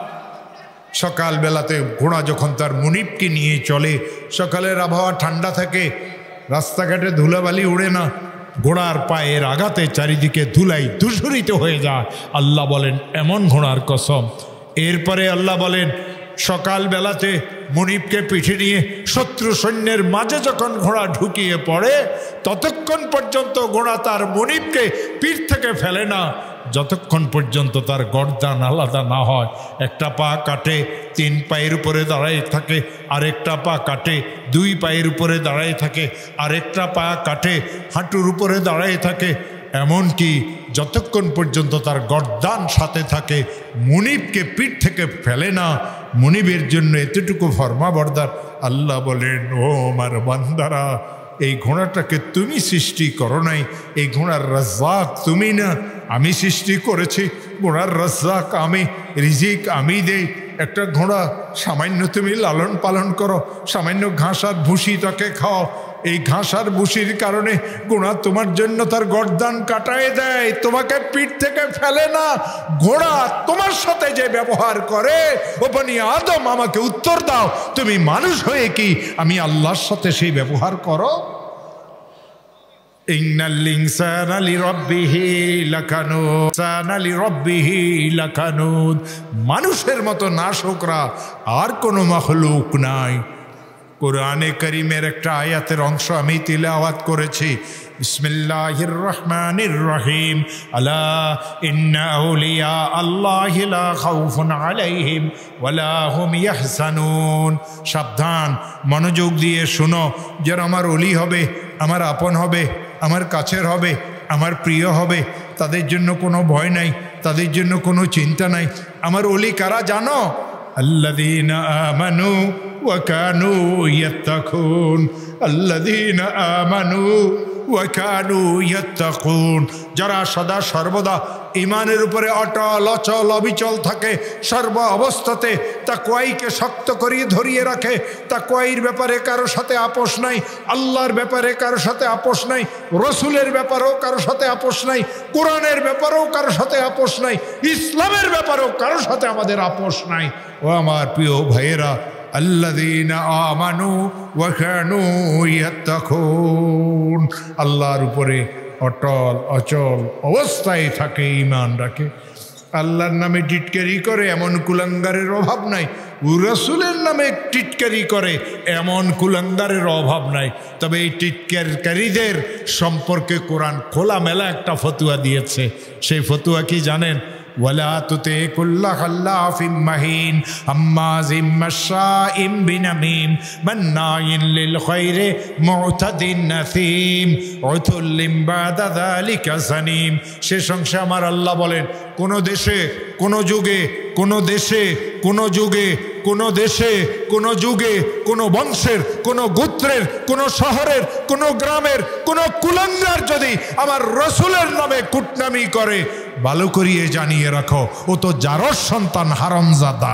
সকাল বেলাতে ঘোড়া যখন তার মুনিবকে নিয়ে চলে, সকালের আবহাওয়া ঠান্ডা থাকে, রাস্তাঘাটে ধুলাবালি উড়ে না, ঘোড়ার পায়ের আঘাতে চারিদিকে ধুলাই ধূসরিত হয়ে যায়। আল্লাহ বলেন এমন ঘোড়ার কসম। এরপরে আল্লাহ বলেন সকাল বেলাতে মুনিবকে পিঠে নিয়ে শত্রু সৈন্যের মাঝে যখন ঘোড়া ঢুকিয়ে পড়ে ততক্ষণ পর্যন্ত ঘোড়া তার মুনিবকে পিঠ থেকে ফেলে না যতক্ষণ পর্যন্ত তার গর্দান আলাদা না হয়। একটা পা কাটে 3 পায়ের উপরে দাঁড়ায় থাকে, আরেকটা পা কাটে 2 পায়ের উপরে দাঁড়ায় থাকে, আরেকটা পা কাটে হাঁটুর উপরে দাঁড়ায় থাকে, এমনকি যতক্ষণ পর্যন্ত তার গর্দান সাথে থাকে মুনিবকে পিঠ থেকে ফেলে না। মুনিবের জন্য এতটুকু ফরমাবরদার। আল্লাহ বলেন ও আমার বান্দারা, এই ঘোড়াটাকে তুমি সৃষ্টি করো নাই, এই ঘোড়ার রাজ্জাক তুমি না, আমি সৃষ্টি করেছি। ঘোড়ার রাজ্জাক আমি, রিজিক আমি দেই। একটা ঘোড়া সামান্য তুমি লালন পালন করো, সামান্য ঘাস আর ভুসি তাকে খাও, এই ঘাস আর ভুসির কারণে ঘোড়া তোমার জন্য তার গর্দান কাটায় দেয়, তোমাকে পিঠ থেকে ফেলে না। ঘোড়া তোমার সাথে যে ব্যবহার করে, ও বনি আদম আমাকে উত্তর দাও, তুমি মানুষ হয়ে কি আমি আল্লাহর সাথে সেই ব্যবহার করো? ইন্নাল ইনসানা লিরাব্বিহি লাকানুদ, ইনসানা লিরাব্বিহি লাকানুদ। মানুষের মতো নাশকরা আর কোনো মাখলুক নাই। কোরআনে কারীমের একটা আয়াতের অংশ আমি তিলাওয়াত করেছি। বিসমিল্লাহির রহমানির রহিম। আলা ইন্না আউলিয়া আল্লাহি লা খাউফুন আলাইহিম ওয়ালা হুম ইয়াহজানুন। সাবধান, মনোযোগ দিয়ে শোনো, যারা আমার ওলি হবে, আমার আপন হবে, আমার কাছের হবে, আমার প্রিয় হবে, তাদের জন্য কোনো ভয় নাই, তাদের জন্য কোনো চিন্তা নাই। আমার ওলি কারা জানো? আল্লাযীনা আমানু ওয়া কানু ইয়াত্তাকুন। আল্লাযীনা আমানু ওয়া কানু ইয়াত্তাকুন। যারা সদা সর্বদা ঈমানের উপরে অটল অচল অবিচল থাকে, সর্ব অবস্থাতে তাকওয়াকে শক্ত করিয়ে ধরিয়ে রাখে। তাকওয়ার ব্যাপারে কারো সাথে আপোষ নাই, আল্লাহর ব্যাপারে কারো সাথে আপোষ নাই, রসুলের ব্যাপারেও কারো সাথে আপোষ নাই, কোরআনের ব্যাপারেও কারো সাথে আপোষ নাই, ইসলামের ব্যাপারেও কারো সাথে আমাদের আপোষ নাই। ও আমার প্রিয় ভাইয়েরা, আল্লাযীনা আমানু ওয়া কানু ইয়াত্তাকুন। আল্লাহর উপরে অটল অচল অবস্থায় থাকে, ঈমান রাখে, আল্লাহর নামে টিটকারি করে এমন কুলাঙ্গারের অভাব নাই, রাসূলের নামে টিটকারি করে এমন কুলাঙ্গারের অভাব নাই। তবে এই টিটকারীদের সম্পর্কে কোরআন খোলামেলা একটা ফতোয়া দিয়েছে। সেই ফতোয়া কি জানেন? ওয়ালা তুতি কুল্লা খাল্লাফিম মাহিন হাম্মাজিম মাশাইম বিনামিম মান্নাইন লিল খায়রি মুতাদিন নাসিম উতুল্লিম বাদা যালিকা জানিম। শেষ অংশে আমার আল্লাহ বলেন, কোন দেশে কোন যুগে কোন দেশে কোন যুগে কোন দেশে কোন যুগে কোন বংশের কোন গোত্রের কোন শহরের কোন গ্রামের কোন কুলাঙ্গার যদি আমার রসুলের নামে কুটনামি করে, ভালো করিয়ে জানিয়ে রাখো, ও তো জারর সন্তান, হারামজাদা।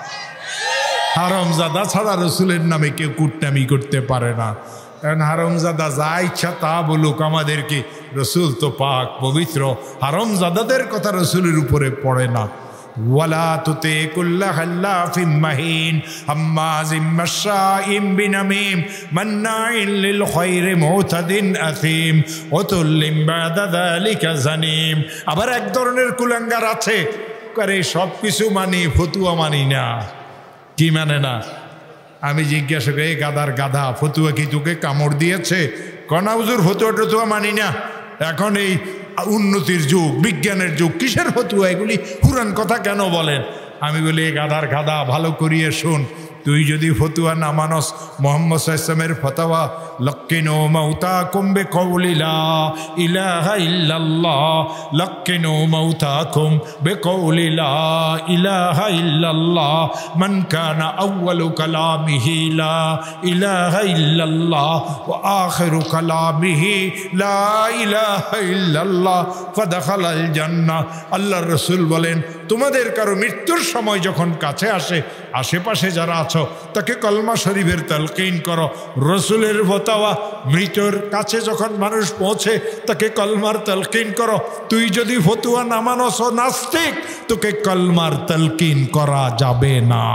হারামজাদা ছাড়া রসুলের নামে কেউ কুটনামি করতে পারে না। কারণ হারামজাদা যা ইচ্ছা তা বলুক, আমাদেরকে রসুল তো পাক পবিত্র, হারামজাদাদের কথা রসুলের উপরে পড়ে না। ওয়ালা তুতি কুল্লা খাল্লাফিম মাহিন হাম্মাজিম মাশাইম বিনামিম মান্নাইন লিল খায়রি মুতাদিন আথিম উতুল্লিম বাদা যালিকা জানিম। আবার এক ধরনের কুলাঙ্গার আছে, করে সব কিছু মানি, ফতুয়া মানি না। কি মানে না? আমি জিজ্ঞাসা করি, গাদার গাধা, ফতুয়া কি তোকে কামড় দিয়েছে? কনা হুজুর ফতুয়া টতুয়া মানি না। এখন এই উন্নতির যুগ, বিজ্ঞানের যুগ, কিসের ফতুয়া এগুলি? পুরান কথা কেন বলেন? আমি বলি, গাধার গাধা, ভালো করিয়ে শুন। তুই যদি ফতুয়া না মানস, মুহাম্মদ সাল্লাল্লাহু আলাইহি ওয়াসাল্লামের ফতোয়া লাক্কিনু মাউতাকুম বিকাউলি লা ইলাহা ইল্লাল্লাহ, লাক্কিনু মাউতাকুম বিকাউলি লা ইলাহা ইল্লাল্লাহ, মান কানা আউয়ালু কালামিহি লা ইলাহা ইল্লাল্লাহ ওয়া আখিরু কালামিহি লা ইলাহা ইল্লাল্লাহ ফাদাখালাল জান্নাহ। আল্লাহর রাসূল বলেন, তোমাদের কারো মৃত্যুর সময় যখন কাছে আসে, আশেপাশে যারা আছো তাকে কলমা শরীফের তালকিন করো। রসুলের ফতোয়া, মৃত্যুর কাছে যখন মানুষ পৌঁছে তাকে কলমার তালকিন করো। তুই যদি ফতোয়া না মানস, নাস্তিক, তোকে কলমার তালকিন করা যাবে না।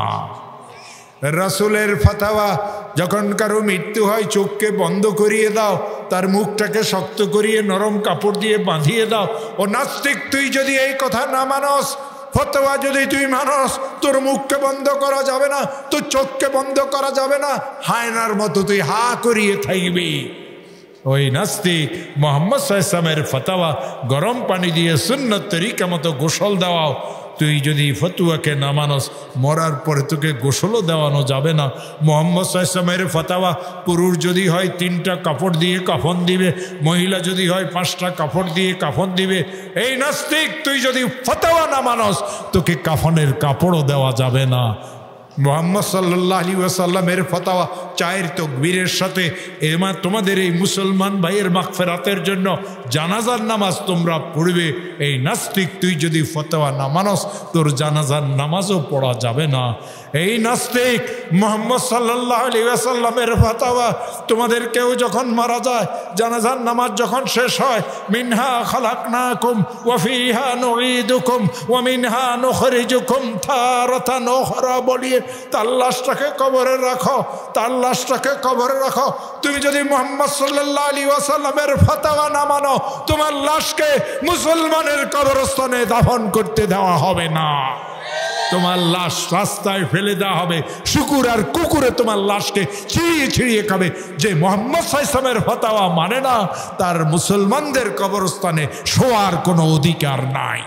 রসুলের ফতোয়া, যখন কারো মৃত্যু হয় চোখকে বন্ধ করিয়ে দাও, তার মুখটাকে শক্ত করিয়ে নরম কাপড় দিয়ে বাঁধিয়ে দাও। ও নাস্তিক, তুই যদি এই কথা না মানস, ফতোয়া যদি তুই মানস, তোর মুখকে বন্ধ করা যাবে না, তোর চোখকে বন্ধ করা যাবে না, হায়নার মতো তুই হা করিয়ে থাকবি। ওই নাস্তিক মুহাম্মদ সাল্লাল্লাহু আলাইহি ওয়াসাল্লামের ফতোয়া গরম পানি দিয়ে সুন্নত তরিকা মতো গোসল দেওয়াও। তুই যদি ফতুয়াকে না মানস, মরার পরে তোকে গোসলও দেওয়ানো যাবে না। মুহাম্মদ সাল্লাল্লাহু আলাইহি ওয়াসাল্লামের ফতোয়া, পুরুষ যদি হয় 3টা কাপড় দিয়ে কাফন দিবে, মহিলা যদি হয় 5টা কাপড় দিয়ে কাফন দিবে। এই নাস্তিক, তুই যদি ফতোয়া না মানস, তোকে কাফনের কাপড়ও দেওয়া যাবে না। মুহাম্মদ সাল্লাল্লাহু আলাইহি ওয়াসাল্লামের ফতোয়া 4 তাকবীরের সাথে, তোমাদের এই মুসলমান ভাইয়ের মাগফিরাতের জন্য জানাজার নামাজ তোমরা পড়বে। এই নাস্তিক, তুই যদি ফতোয়া না মানস, তোর জানাজার নামাজও পড়া যাবে না। এই নাস্তিক, মুহাম্মদ সাল্লাল্লাহু আলাইহি ওয়াসাল্লামের ফতোয়া, তোমাদের কেউ যখন মারা যায়, জানাজার নামাজ যখন শেষ হয়, মিনহা খালাকনাকুম ওয়া ফিহা নুঈদুকুম ওয়া মিনহা নুখরিজুকুম তারাতান উখরা বলিয়ে তার লাশটাকে কবরে রাখো, তার লাশটাকে কবরে রাখো। তুমি যদি মুহাম্মদ সাল্লাল্লাহু আলাইহি ওয়াসাল্লামের ফতোয়া না মানো, তোমার লাশকে মুসলমানের কবরস্থানে দাফন করতে দেওয়া হবে না। তোমার লাশ রাস্তায় ফেলে দেওয়া হবে, শুকুর আর কুকুরে তোমার লাশকে ছিঁড়িয়ে ছিঁড়িয়ে খাবে। যে মুহাম্মদ সাল্লাল্লাহু আলাইহি ওয়াসাল্লামের ফতোয়া মানে না, তার মুসলমানদের কবরস্থানে শোয়ার কোনো অধিকার নাই।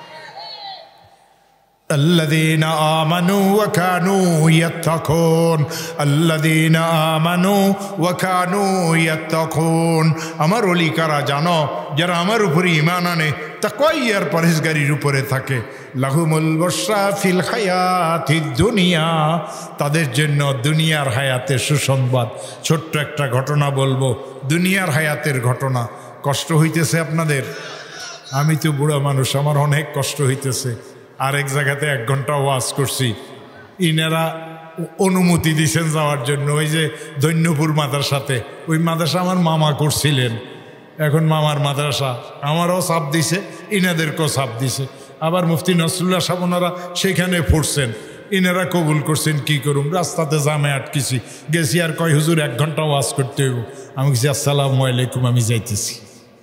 الذين آمنوا وكانوا يتقون الذين آمنوا وكانوا يتقون আমার ওলি কারা জানো? যারা আমার উপরে ঈমান আনে, তাকওয়া আর পরহেজগারির উপরে থাকে। লাহুমুল বুশরা ফিল হায়াতিদ দুনিয়া, তাদের জন্য দুনিয়ার হায়াতে সুসংবাদ। ছোট্ট একটা ঘটনা বলবো, দুনিয়ার হায়াতের ঘটনা। কষ্ট হইতেছে আপনাদের? আমি তো বুড়া মানুষ, আমার অনেক কষ্ট হইতেছে। আরেক জায়গাতে 1 ঘন্টা ওয়াজ করছি, ইনারা অনুমতি দিয়েছেন যাওয়ার জন্য। ওই যে দৈন্যপুর মাদ্রাসাতে, ওই মাদ্রাসা আমার মামা করছিলেন, এখন মামার মাদ্রাসা, আমারও চাপ দিছে, ইনাদেরকেও চাপ দিছে। আবার মুফতি নসরুল্লাহ সাহেব ওনারা সেখানে পড়ছেন, ইনারা কবুল করছেন। কি করুম, রাস্তাতে জামে আটকেছি, গেছি আর কয় হুজুর 1 ঘন্টা ওয়াজ করতে হইব। আমি বলছি আসসালামু আলাইকুম, আমি যাইতেছি।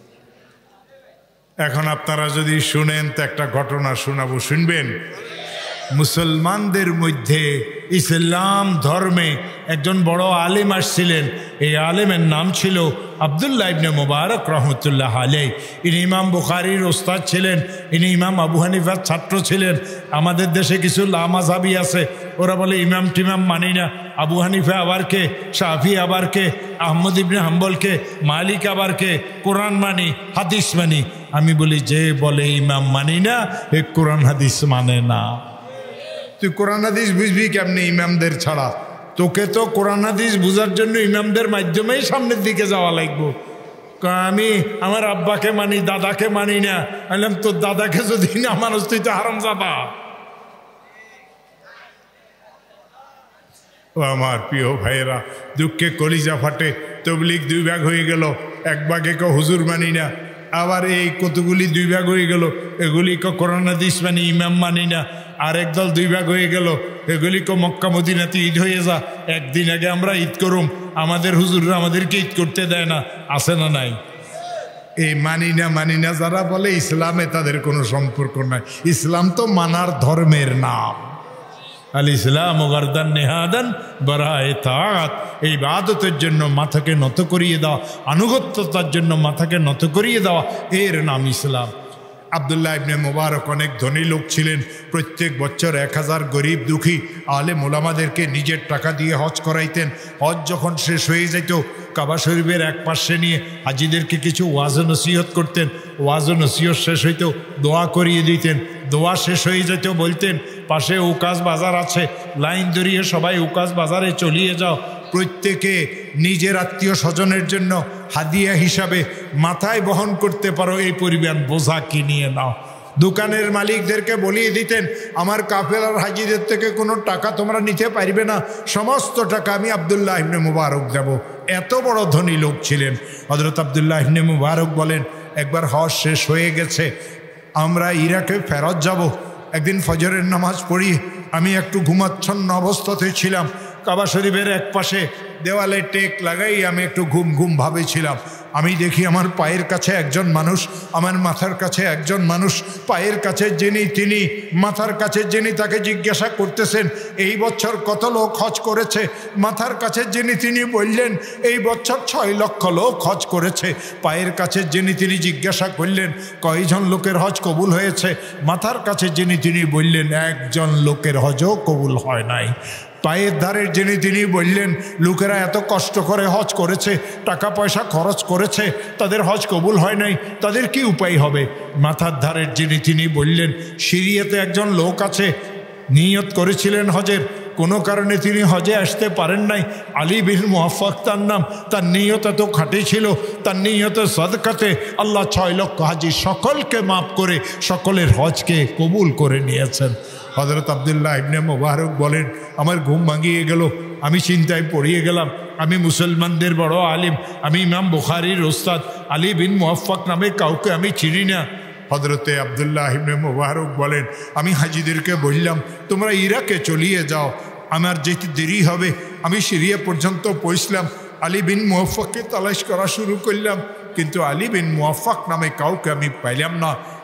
এখন আপনারা যদি শুনেন তো একটা ঘটনা শোনাবো, শুনবেন? মুসলমানদের মধ্যে ইসলাম ধর্মে একজন বড় আলেম আসছিলেন। এই আলেমের নাম ছিল আব্দুল্লাহ ইবনে মুবারক রহমতুল্লাহ আলাইহি। ইনি ইমাম বুখারীর ওস্তাদ ছিলেন, ইনি ইমাম আবু হানিফার ছাত্র ছিলেন। আমাদের দেশে কিছু লামাযহাবী আছে, ওরা বলে ইমাম টিমাম মানি না। আবু হানিফা আবার কে, শাফি আবার কে, আহমদ ইবনে হাম্বল কে, মালিক আবার কে, কোরআন মানি হাদিস মানি। আমি বলি যে বলে ইমাম মানি না, এ কোরআন হাদিস মানে না। তুই কোরআন হাদিস বুঝবি কেমনি ইমামদের ছাড়া? তোকে তো কোরআন হাদিস বুঝার জন্য ইমামদের মাধ্যমেই সামনের দিকে যাওয়া লাগবো। আমি আমার আব্বাকে মানি, দাদাকে মানি না। বললাম তোর দাদাকে যদি না মানুষ, তুই তো হারামজাদা। ও আমার প্রিয় ভাইয়েরা, দুঃখে কলিজা ফাটে। তবলিগ 2 ভাগ হয়ে গেল, এক ভাগে ক হুজুর মানি না, আবার এই কতগুলি 2 ভাগ হয়ে গেল, এগুলি ক কোরআন হাদিস মানি, ইমাম মানি না। আরেক দল 2 ভাগ হয়ে গেল, এগুলি ক মক্কা মদিনাতে ঈদ হয়ে যা, একদিন আগে আমরা ঈদ করুম, আমাদের হুজুররা আমাদেরকে ঈদ করতে দেয় না। আছে না নাই? এই মানি না যারা বলে ইসলামে তাদের কোনো সম্পর্ক নাই। ইসলাম তো মানার ধর্মের নাম। আল ইসলাম গারদান নেহাদান বারায়ে তাআত, এই ইবাদতের জন্য মাথাকে নত করিয়ে দেওয়া, আনুগত্যতার জন্য মাথাকে নত করিয়ে দেওয়া, এর নাম ইসলাম। আব্দুল্লাহ ইবনে মুবারক অনেক ধনী লোক ছিলেন। প্রত্যেক বছর 1000 গরিব দুঃখী আলেম ওলামাদেরকে নিজের টাকা দিয়ে হজ করাইতেন। হজ যখন শেষ হয়ে যেত, কাবা শরীফের এক পাশে নিয়ে হাজিদেরকে কিছু ওয়াজ নসিহত করতেন। ওয়াজ নসিহত শেষ হইতো, দোয়া করিয়ে দিতেন। দোয়া শেষ হয়ে যেত, বলতেন পাশে উকাস বাজার আছে, লাইন ধরিয়ে সবাই উকাস বাজারে চলিয়ে যাও। প্রত্যেকে নিজের আত্মীয় স্বজনের জন্য হাদিয়া হিসাবে মাথায় বহন করতে পারো এই পরিমাণ বোঝা কিনিয়ে নাও। দোকানের মালিকদেরকে বলিয়ে দিতেন, আমার কাফেলার হাজিদের থেকে কোনো টাকা তোমরা নিতে পারবে না, সমস্ত টাকা আমি আব্দুল্লাহ ইবনে মুবারক দেব। এত বড় ধনী লোক ছিলেন হযরত আব্দুল্লাহ ইবনে মুবারক। বলেন একবার হজ শেষ হয়ে গেছে, আমরা ইরাকে ফেরত যাব। একদিন ফজরের নামাজ পড়ি, আমি একটু ঘুমাচ্ছন্ন অবস্থাতে ছিলাম। কাবা শরীফের এক পাশে দেওয়ালে টেক লাগাই আমি একটু ঘুম ভাবে ছিলাম। আমি দেখি আমার পায়ের কাছে একজন মানুষ, আমার মাথার কাছে একজন মানুষ। পায়ের কাছে যিনি তিনি, মাথার কাছে যিনি তাকে জিজ্ঞাসা করতেছেন এই বছর কত লোক হজ করেছে। মাথার কাছে যিনি তিনি বললেন এই বছর 6 লক্ষ লোক হজ করেছে। পায়ের কাছে যিনি তিনি জিজ্ঞাসা করলেন কয়জন লোকের হজ কবুল হয়েছে। মাথার কাছে যিনি তিনি বললেন একজন লোকের হজও কবুল হয় নাই। পায়ের ধারের যিনি তিনি বললেন লোকেরা এত কষ্ট করে হজ করেছে, টাকা পয়সা খরচ করেছে, তাদের হজ কবুল হয় নাই, তাদের কি উপায় হবে। মাথার ধারের যিনি তিনি বললেন সিরিয়াতে একজন লোক আছে, নিয়ত করেছিলেন হজের, কোনো কারণে তিনি হজে আসতে পারেন নাই। আলী বিন মুআফফাক তার নাম। তার নিয়ত এত খাঁটি ছিল, তার নিয়তে সদকাতে আল্লাহ 6 লক্ষ হাজি সকলকে মাফ করে সকলের হজকে কবুল করে নিয়েছেন। হযরত আব্দুল্লাহ ইবনে মুবারক বলেন আমার ঘুম ভাঙিয়ে গেল, আমি চিন্তায় পড়িয়ে গেলাম। আমি মুসলমানদের বড় আলিম, আমি ইমাম বুখারীর ওস্তাদ আলী বিন মুআফফাক নামে কাউকে আমি চিনি না। হযরতে আব্দুল্লাহ ইবনে মুবারক বলেন আমি হাজিদেরকে বললাম তোমরা ইরাকে চলিয়ে যাও, আমার যেতে দেরি হবে। আমি সিরিয়া পর্যন্ত পৌঁছলাম, আলী বিন মুআফফাককে তালাশ করা শুরু করলাম, কিন্তু আলী বিন মুআফফাক নামে কাউকে আমি পাইলাম না।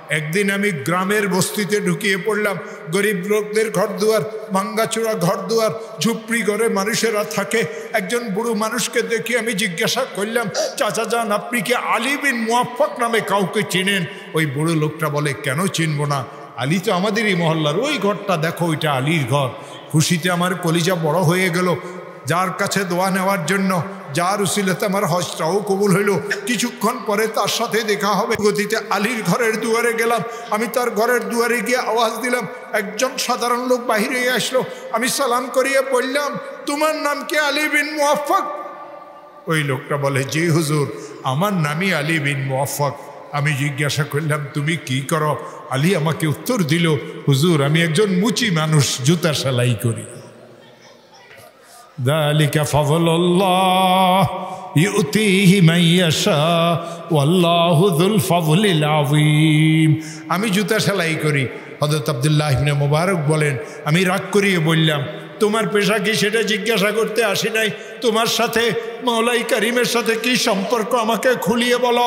একদিন আমি গ্রামের বস্তিতে ঢুকিয়ে পড়লাম, গরিব লোকদের ঘরদুয়ার, ভাঙ্গাচোরা ঘরদুয়ার, ঝুপড়ি ঘরে মানুষেরা থাকে। একজন বুড়ো মানুষকে দেখি আমি জিজ্ঞাসা করলাম, চাচা যান আপনি কি আলী বিন মুয়াফফাক নামে কাউকে চিনেন? ওই বুড়ো লোকটা বলে, কেন চিনব না, আলী তো আমাদেরই মহল্লার, ওই ঘরটা দেখো ওইটা আলীর ঘর। খুশিতে আমার কলিজা বড় হয়ে গেল। যার কাছে দোয়া নেওয়ার জন্য, যার উসিলাতে আমার হজটাও কবুল হইল। কিছুক্ষণ পরে তার সাথে দেখা হবে। গতিতে আলীর ঘরের দুয়ারে গেলাম। আমি তার ঘরের দুয়ারে গিয়ে আওয়াজ দিলাম, একজন সাধারণ লোক বাহিরে আসলো। আমি সালাম করিয়ে বললাম, তোমার নাম কি আলী বিন মুয়াফফাক? ওই লোকটা বলে, জি হুজুর, আমার নামই আলী বিন মুয়াফফাক। আমি জিজ্ঞাসা করলাম, তুমি কি করো? আলী আমাকে উত্তর দিল, হুজুর আমি একজন মুচি মানুষ, জুতা সেলাই করি। যালিকা ফাযলুল্লাহ ইউতিহি মান ইয়াশা ওয়াল্লাহু যুল ফাযলিল আযীম। আমি জুতা সেলাই করি। হযরত আব্দুল্লাহ ইবনে মুবারক বলেন, আমি রাগ করিয়ে বললাম, তোমার পেশা কি সেটা জিজ্ঞাসা করতে আসি নাই, তোমার সাথে মওলাই কারিমের সাথে কি সম্পর্ক আমাকে খুলিয়ে বলো।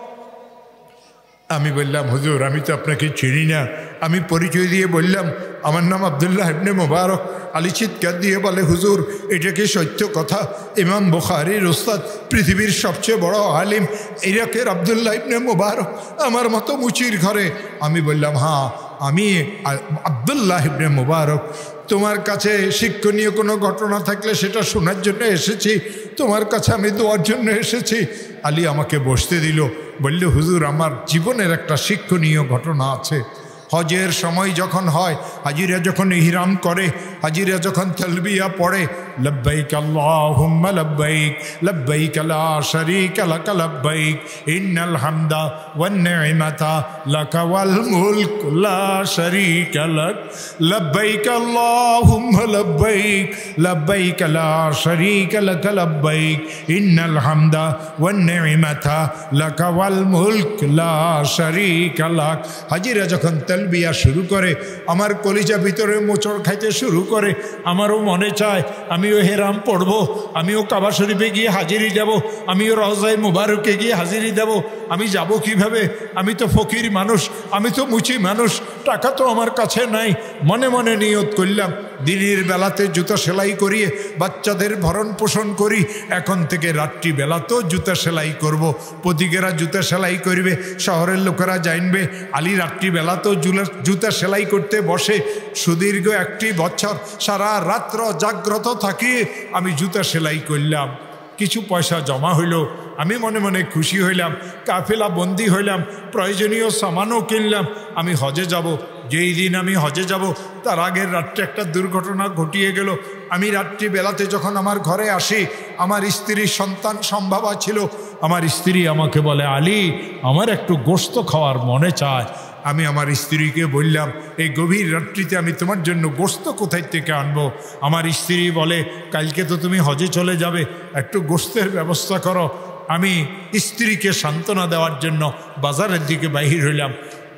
আমি বললাম, হুজুর আমি তো আপনাকে চিনি না। আমি পরিচয় দিয়ে বললাম, আমার নাম আব্দুল্লাহ ইবনে মুবারক। আলী চিৎকার দিয়ে বলে, হুজুর এটা কি সত্য কথা? ইমাম বুখারীর উস্তাদ, পৃথিবীর সবচেয়ে বড় আলিম ইরাকের আব্দুল্লাহ ইবনে মুবারক আমার মতো মুচির ঘরে। আমি বললাম, হ্যাঁ আমি আব্দুল্লাহ ইবনে মুবারক। তোমার কাছে শিক্ষণীয় কোনো ঘটনা থাকলে সেটা শোনার জন্য এসেছি, তোমার কাছে আমি দোয়ার জন্য এসেছি। আলী আমাকে বসতে দিল, বলল, হুজুর আমার জীবনের একটা শিক্ষণীয় ঘটনা আছে। হজের সময় যখন হয়, হাজিরা যখন ইহরাম করে, হাজিরা যখন তালবিয়া পড়ে, লব্বাইক আল্লাহুম্মা লব্বাইক লব্বাইক লা শারীকা লাকা লব্বাইক ইন্নাল হামদা ওয়ান নি'মাতা লাকা ওয়াল মুলক লা শারীকা লাক লব্বাইক আল্লাহুম্মা লব্বাইক লব্বাইক লা শারীকা লাকা লব্বাইক ইন্নাল হামদা ওয়ান নি'মাতা লাকা ওয়াল মুলক লা শারীকা লাক। হাজিরা যখন তালবিয়া শুরু করে, আমার কলিজা ভিতরে মোচড় খাইতে শুরু করে। আমারও মনে চায় আমিও হেরাম পড়ব, আমিও কাবা শরীফে গিয়ে হাজিরি দেব, আমিও রওজায়ে মুবারকে গিয়ে হাজিরি দেব। আমি যাব কিভাবে? আমি তো ফকির মানুষ, আমি তো মুচি মানুষ, টাকা তো আমার কাছে নাই। মনে মনে নিয়ত করলাম, দিনের বেলাতে জুতা সেলাই করিয়ে বাচ্চাদের ভরণ পোষণ করি, এখন থেকে রাত্রি বেলাতেও জুতা সেলাই করব। প্রতিকেরা জুতা সেলাই করবে, শহরের লোকেরা জানবে আলী রাত্রি বেলাতেও জুতা সেলাই করতে বসে। সুদীর্ঘ একটি বছর সারা রাত্র জাগ্রত থাকি আমি জুতা সেলাই করলাম। কিছু পয়সা জমা হইল, আমি মনে মনে খুশি হইলাম, কাফেলা বন্দি হইলাম, প্রয়োজনীয় সামানও কিনলাম। আমি হজে যাব। যেই দিন আমি হজে যাব তার আগের রাত্রে একটা দুর্ঘটনা ঘটিয়ে গেল। আমি রাত্রি বেলাতে যখন আমার ঘরে আসি, আমার স্ত্রীর সন্তান সম্ভাবা ছিল। আমার স্ত্রী আমাকে বলে, আলী আমার একটু গোশত খাওয়ার মনে চায়। আমি আমার স্ত্রীকে বললাম, এই গভীর রাত্রিতে আমি তোমার জন্য গোশত কোথায় থেকে আনবো? আমার স্ত্রী বলে, কালকে তো তুমি হজে চলে যাবে, একটু গোশতের ব্যবস্থা করো। আমি স্ত্রীকে সান্ত্বনা দেওয়ার জন্য বাজারের দিকে বাহির হইলাম।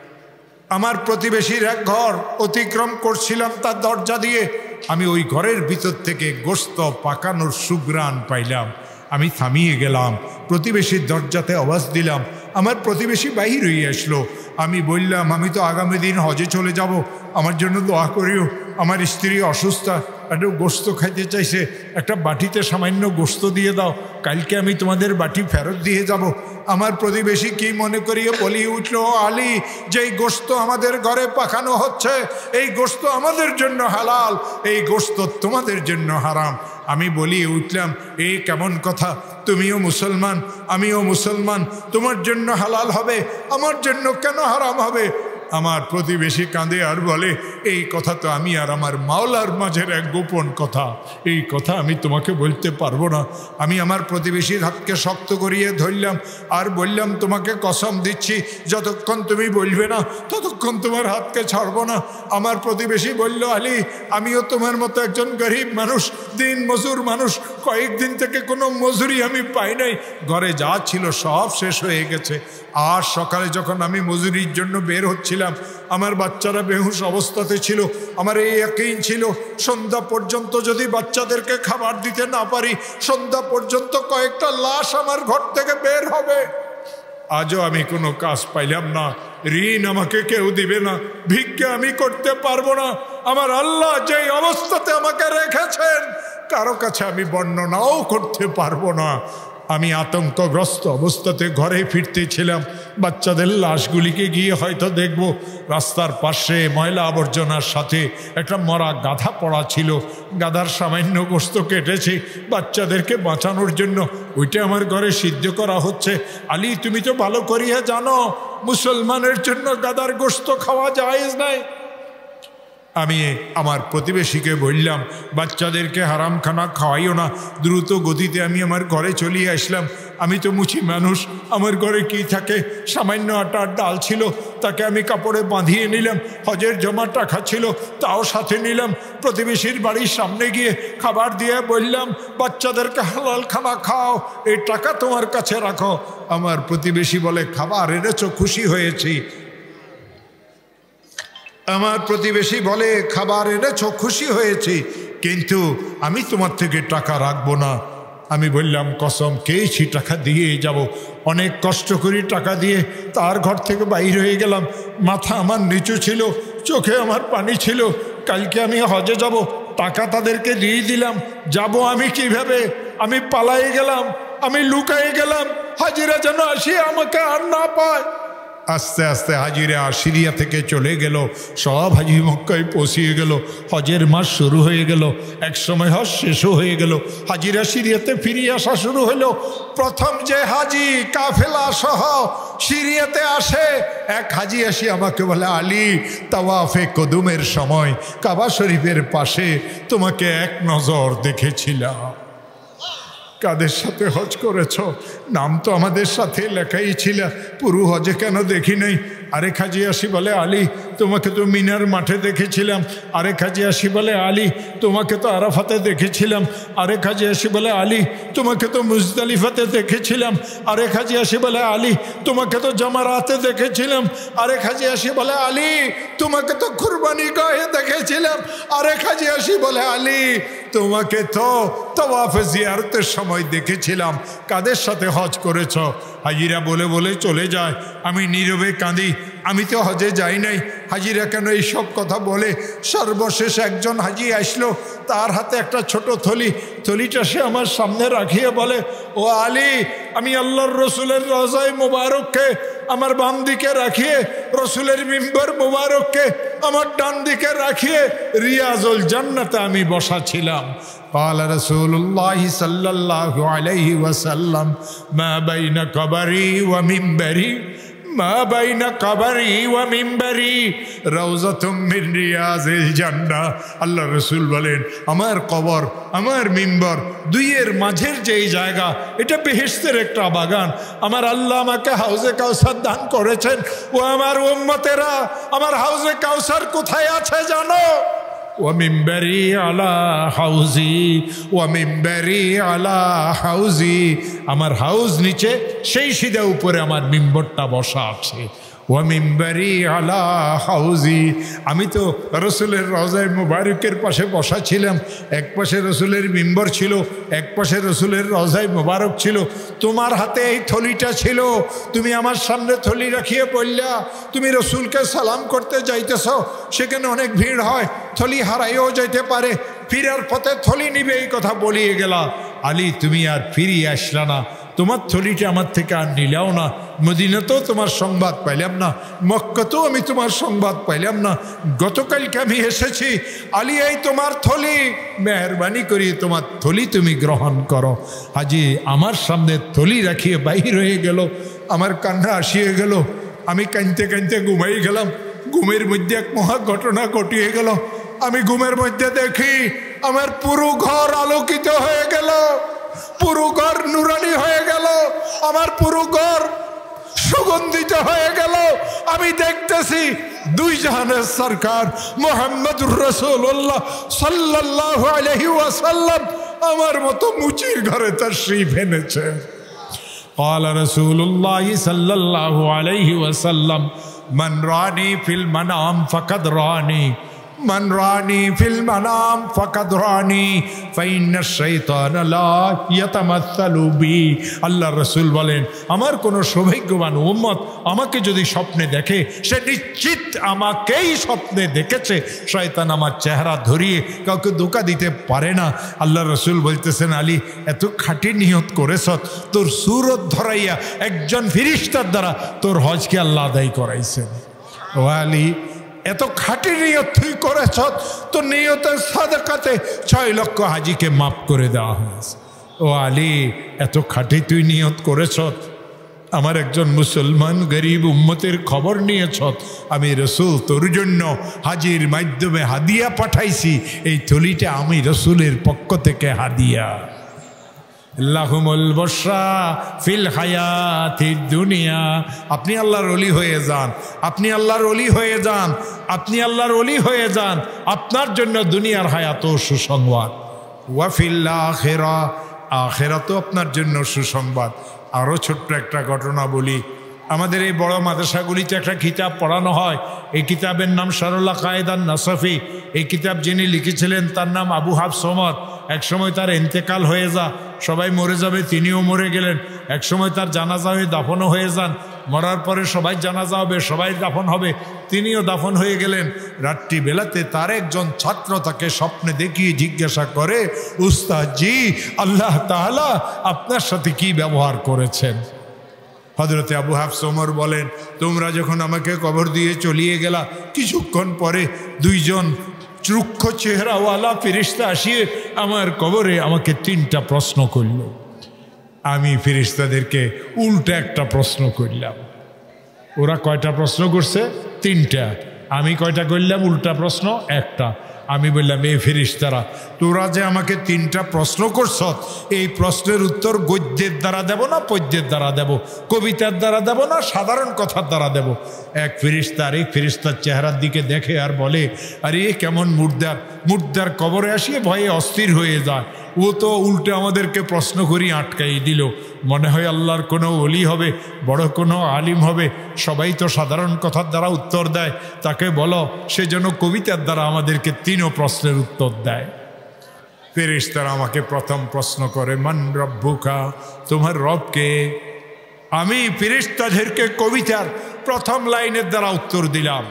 আমার প্রতিবেশীর এক ঘর অতিক্রম করছিলাম, তার দরজা দিয়ে আমি ওই ঘরের ভিতর থেকে গোশত পাকানোর সুঘ্রাণ পাইলাম। আমি থামিয়ে গেলাম, প্রতিবেশীর দরজাতে আওয়াজ দিলাম। আমার প্রতিবেশী বাহির হয়ে আসলো। আমি বললাম, আমি তো আগামী দিন হজে চলে যাব, আমার জন্য দোয়া করিও। আমার স্ত্রী অসুস্থ, একটু গোশত খাইতে চাইছে, একটা বাটিতে সামান্য গোশত দিয়ে দাও, কালকে আমি তোমাদের বাটি ফেরত দিয়ে যাব। আমার প্রতিবেশী কি মনে করিয়ে বলি উঠল, আলী যেই গোশত আমাদের ঘরে পাকানো হচ্ছে এই গোশত আমাদের জন্য হালাল, এই গোশত তোমাদের জন্য হারাম। আমি বলি উঠলাম, এই কেমন কথা? তুমিও মুসলমান, আমিও মুসলমান, তোমার জন্য হালাল হবে, আমার জন্য কেন হারাম হবে? আমার প্রতিবেশী কাঁদে আর বলে, এই কথা তো আমি আর আমার মাওলার মাঝের এক গোপন কথা, এই কথা আমি তোমাকে বলতে পারবো না। আমি আমার প্রতিবেশীর হাতকে শক্ত করিয়ে ধরলাম আর বললাম, তোমাকে কসম দিচ্ছি যতক্ষণ তুমি বলবে না ততক্ষণ তোমার হাতকে ছাড়বো না। আমার প্রতিবেশী বলল, আলী আমিও তোমার মতো একজন গরিব মানুষ, দিন মজুর মানুষ, কয়েকদিন থেকে কোনো মজুরি আমি পাই নাই, ঘরে যা ছিল সব শেষ হয়ে গেছে। আর সকালে যখন আমি মজুরির জন্য বের হচ্ছিলাম, আমার বাচ্চারা বেহুশ অবস্থাতে ছিল। আমার এই ইয়াকিন ছিল, সন্ধ্যা পর্যন্ত যদি বাচ্চাদেরকে খাবার দিতে না পারি, সন্ধ্যা পর্যন্ত কয়েকটা লাশ আমার ঘর থেকে বের হবে। আজও আমি কোনো কাজ পাইলাম না, ঋণ আমাকে কেউ দিবে না, ভিক্ষা আমি করতে পারবো না। আমার আল্লাহ যেই অবস্থাতে আমাকে রেখেছেন কারো কাছে আমি বর্ণনাও করতে পারবো না। আমি আতঙ্কগ্রস্ত অবস্থাতে ঘরে ফিরতেছিলাম, বাচ্চাদের লাশগুলিকে গিয়ে হয়তো দেখব রাস্তার পাশে ময়লা আবর্জনার সাথে একটা মরা গাধা পড়া ছিল, গাধার সামান্য গোস্ত কেটেছি বাচ্চাদেরকে বাঁচানোর জন্য, ওইটা আমার ঘরে সিদ্ধ করা হচ্ছে। আলী তুমি তো ভালো করিয়া জানো মুসলমানের জন্য গাধার গোস্ত খাওয়া জায়েজ নাই। আমি আমার প্রতিবেশীকে বললাম বাচ্চাদেরকে হারাম খানা খাওয়াইও না। দ্রুত গতিতে আমি আমার ঘরে চলিয়ে আসলাম। আমি তো মুচি মানুষ, আমার ঘরে কি থাকে, সামান্য আটার ডাল ছিল, তাকে আমি কাপড়ে বাঁধিয়ে নিলাম। হজের জমা টাকা ছিল, তাও সাথে নিলাম। প্রতিবেশীর বাড়ির সামনে গিয়ে খাবার দিয়ে বললাম বাচ্চাদেরকে হালাল খানা খাও, এই টাকা তোমার কাছে রাখো। আমার প্রতিবেশী বলে খাবার এনেছো, খুশি হয়েছি। আমার প্রতিবেশী বলে খাবার এনেছো, খুশি হয়েছি, কিন্তু আমি তোমার থেকে টাকা রাখবো না। আমি বললাম কসম খেয়েছি টাকা দিয়ে যাব। অনেক কষ্ট করি টাকা দিয়ে তার ঘর থেকে বাইর হয়ে গেলাম। মাথা আমার নিচু ছিল, চোখে আমার পানি ছিল। কালকে আমি হজে যাব, টাকা তাদেরকে দিয়ে দিলাম। যাব আমি কিভাবে? আমি পালাই গেলাম, আমি লুকাই গেলাম, হাজিরা যেন আসি আমাকে আর না পায়। আস্তে আস্তে হাজিরা সিরিয়া থেকে চলে গেল, সব হাজি মক্কায় পৌঁছিয়ে গেল। হজের মাস শুরু হয়ে গেল, এক সময় হজ শেষও হয়ে গেল, হাজিরা সিরিয়াতে ফিরিয়ে আসা শুরু হলো। প্রথম যে হাজি কাফেলা সহ সিরিয়াতে আসে, এক হাজি আসি আমাকে বলে আলী তাওয়াফে কদুমের সময় কাবা শরীফের পাশে তোমাকে এক নজর দেখেছিলাম। কাদের সাথে হজ করেছ? নাম তো আমাদের সাথে লেখাই ছিল, পুরো হজে কেন দেখি নাই? আরেক হাজি আসি বলে আলী তোমাকে তো মিনার মাঠে দেখেছিলাম। আরেক হাজি আসি বলে আলী তোমাকে তো আরাফাতে দেখেছিলাম। আরেক হাজি আসি বলে আলী তোমাকে তো মুজদালিফাতে দেখেছিলাম। আরেক হাজি আসি বলে আলী তোমাকে তো জামারাতে দেখেছিলাম। আরেক হাজি আসি বলে আলী তোমাকে তো কুরবানি গায়ে দেখেছিলাম। আরেক হাজি আসি বলে আলী তোমাকে তো তাওয়াফে জিয়ারতের সময় দেখেছিলাম। কাদের সাথে হজ করেছ? হাজিরা বলে বলে চলে যায়, আমি নীরবে কাঁদি। আমি তো হজে যাই নাই, হাজিরা কেন এইসব কথা বলে? সর্বশেষ একজন হাজি আসলো, তার হাতে একটা ছোট থলি, থলিটা সে আমার সামনে রাখিয়ে বলে ও আলী আমি আল্লাহর রসুলের রওজায়ে মুবারককে আমার বাম দিকে রাখিয়ে, রসুলের মিম্বর মুবারককে আমার ডান দিকে রাখিয়ে রিয়াজুল জান্নাতে আমি বসা ছিলাম। قال رسول الله صلى الله عليه وسلم ما بين قبري ومنبري ما بين قبري ومنبري روضة من رياض الجنة। আল্লাহ রসুল বলেন আমার কবর আমার মিম্বর দুইয়ের মাঝের যেই জায়গা, এটা বেহেশতের একটা বাগান। আমার আল্লাহ আমাকে হাউজে কাউসার দান করেছেন। ও আমার উম্মতেরা, আমার হাউজে কাউসার কোথায় আছে জানো? ومنبري على حوزي ومنبري على حوزي। আমার হাউজ নিচে, সেই সিধা উপরে আমার মিম্বরটা বসা আছে। ওয়ামিম্বারি আলা হাউজি। আমি তো রসুলের রওজায়ে মুবারকের পাশে বসা ছিলাম। এক পাশে রসুলের মিম্বর ছিল, এক পাশে রসুলের রওজায়ে মুবারক ছিল। তোমার হাতে এই থলিটা ছিল, তুমি আমার সামনে থলি রাখিয়ে বললা তুমি রসুলকে সালাম করতে যাইতেছ, সেখানে অনেক ভিড় হয়, থলি হারাইও যাইতে পারে, ফিরার পথে থলি নিবে, এই কথা বলিয়ে গেলা। আলী তুমি আর ফিরিয়ে আসলা না, তোমার থলিটা আমার থেকে আর নিলাও না। মদিনাতেও তোমার সংবাদ পাইলাম না, মক্কাতেও আমি তোমার সংবাদ পাইলাম না। গতকালকে আমি এসেছি, আলী এই তোমার থলি, মেহরবানি করি তোমার থলি তুমি গ্রহণ করো। হাজি আমার সামনে থলি রাখিয়ে বাহির হয়ে গেল। আমার কান্না আসিয়ে গেল, আমি কাঁদতে কাঁদতে ঘুমাই গেলাম। ঘুমের মধ্যে এক মহা ঘটনা ঘটিয়ে গেল। আমি ঘুমের মধ্যে দেখি আমার পুরো ঘর আলোকিত হয়ে গেল, পুরো ঘর নুরানি হয়ে গেল, আমার পুরো ঘর সুগন্ধিত হয়ে গেল। আমি দেখতেছি দুই জাহানের সরকার মুহাম্মদুর রাসূলুল্লাহ সাল্লাল্লাহু আলাইহি ওয়াসাল্লাম আমার মতো মুচির ঘরে তাশরীফ এনেছে। قال رسول الله صلى الله عليه وسلم من راني في المنام فقد راني মান রানি ফিল মানাম ফাকাদ রানি ফাইন্না শাইতানা লা ইয়াতামাসসালু বি। আল্লাহ রাসূল বলেন, আমার কোন সৌভাগ্যবান উম্মত আমাকে যদি স্বপ্নে দেখে সে নিশ্চিত আমাকেই স্বপ্নে দেখেছে। শয়তান আমার চেহারা ধরিয়ে কাউকে ধোঁকা দিতে পারে না। আল্লাহ রাসূল বলতেছেন, আলী এত খাঁটি নিয়ত করেছ, তোর সুরত ধরাইয়া একজন ফেরেশতার দ্বারা তোর হজকে আল্লাহ আদায় করাইছেন। ও আলী, এত খাঁটি নিয়ত তুই করেছ, তো নিয়তের সাদাকাতে 6 লক্ষ হাজিকে মাফ করে দেওয়া হয়েছে। ও আলী, এত খাঁটি তুই নিয়ত করেছ, আমার একজন মুসলমান গরিব উম্মতের খবর নিয়েছ, আমি রসুল তোর জন্য হাজির মাধ্যমে হাদিয়া পাঠাইছি, এই থলিটা আমি রসুলের পক্ষ থেকে হাদিয়া। লাহুমুল বশরা ফিল হায়াতিদ দুনিয়া। আপনি আল্লাহর ওলি হয়ে যান, আপনি আল্লাহর ওলি হয়ে যান, আপনি আল্লাহর ওলি হয়ে যান, আপনার জন্য দুনিয়ার হায়াতও সুসংবাদ। ওয়া ফিল আখিরা, আখিরাতও আপনার জন্য সুসংবাদ। আরও ছোট্ট একটা ঘটনা বলি। আমাদের এই বড় মাদ্রাসাগুলিতে একটা কিতাব পড়ানো হয়, এই কিতাবের নাম শারহুল আকায়েদান নাসফি। এই কিতাব যিনি লিখেছিলেন তার নাম আবু হাফস ওমর। একসময় তার ইন্তেকাল হয়ে সবাই মরে যাবে, তিনিও মরে গেলেন। একসময় তার জানাজা হয়ে দাফনও হয়ে যান, মরার পরে সবাই জানাজা হবে, সবাই দাফন হবে, তিনিও দাফন হয়ে গেলেন। রাত্রি বেলাতে তার একজন ছাত্র তাকে স্বপ্নে দেখিয়ে জিজ্ঞাসা করে, উস্তাদ জি, আল্লাহ তাআলা আপনার সাথে কি ব্যবহার করেছেন? হযরতে আবু হাফস ওমর বলেন, তোমরা যখন আমাকে কবর দিয়ে চলিয়ে গেলা, কিছুক্ষণ পরে 2 জন রুক্ষ চেহারাওয়ালা ফেরেশতা আসিয়ে আমার কবরে আমাকে 3টা প্রশ্ন করল। আমি ফেরেশতাদেরকে উল্টা একটা প্রশ্ন করলাম। ওরা কয়টা প্রশ্ন করছে? 3টা। আমি কয়টা করলাম উল্টা প্রশ্ন? একটা। আমি বললাম, এই ফেরেশতারা, তোরা যে আমাকে 3টা প্রশ্ন করছ, এই প্রশ্নের উত্তর গদ্যের দ্বারা দেব না পদ্যের দ্বারা দেব, কবিতার দ্বারা দেব না সাধারণ কথার দ্বারা দেব? এক ফেরেশতা আরেক ফেরেশতার চেহারার দিকে দেখে আর বলে, আরে কেমন মুর্দার, মুর্দার কবরে আসিয়ে ভয়ে অস্থির হয়ে যায়। ও তো উল্টে আমাদেরকে প্রশ্ন করি আটকাই দিল। মনে হয় আল্লাহর কোনো ওলি হবে, বড় কোনো আলিম হবে, সবাই তো সাধারণ কথার দ্বারা উত্তর দেয়, তাকে বলো সে যেন কবিতার দ্বারা আমাদেরকে 3 প্রশ্নের উত্তর দেয়। ফেরেশতারা আমাকে প্রথম প্রশ্ন করে, মান রব্বুকা, তোমার রবকে? আমি ফেরেশতাদেরকে কবিতার প্রথম লাইনের দ্বারা উত্তর দিলাম,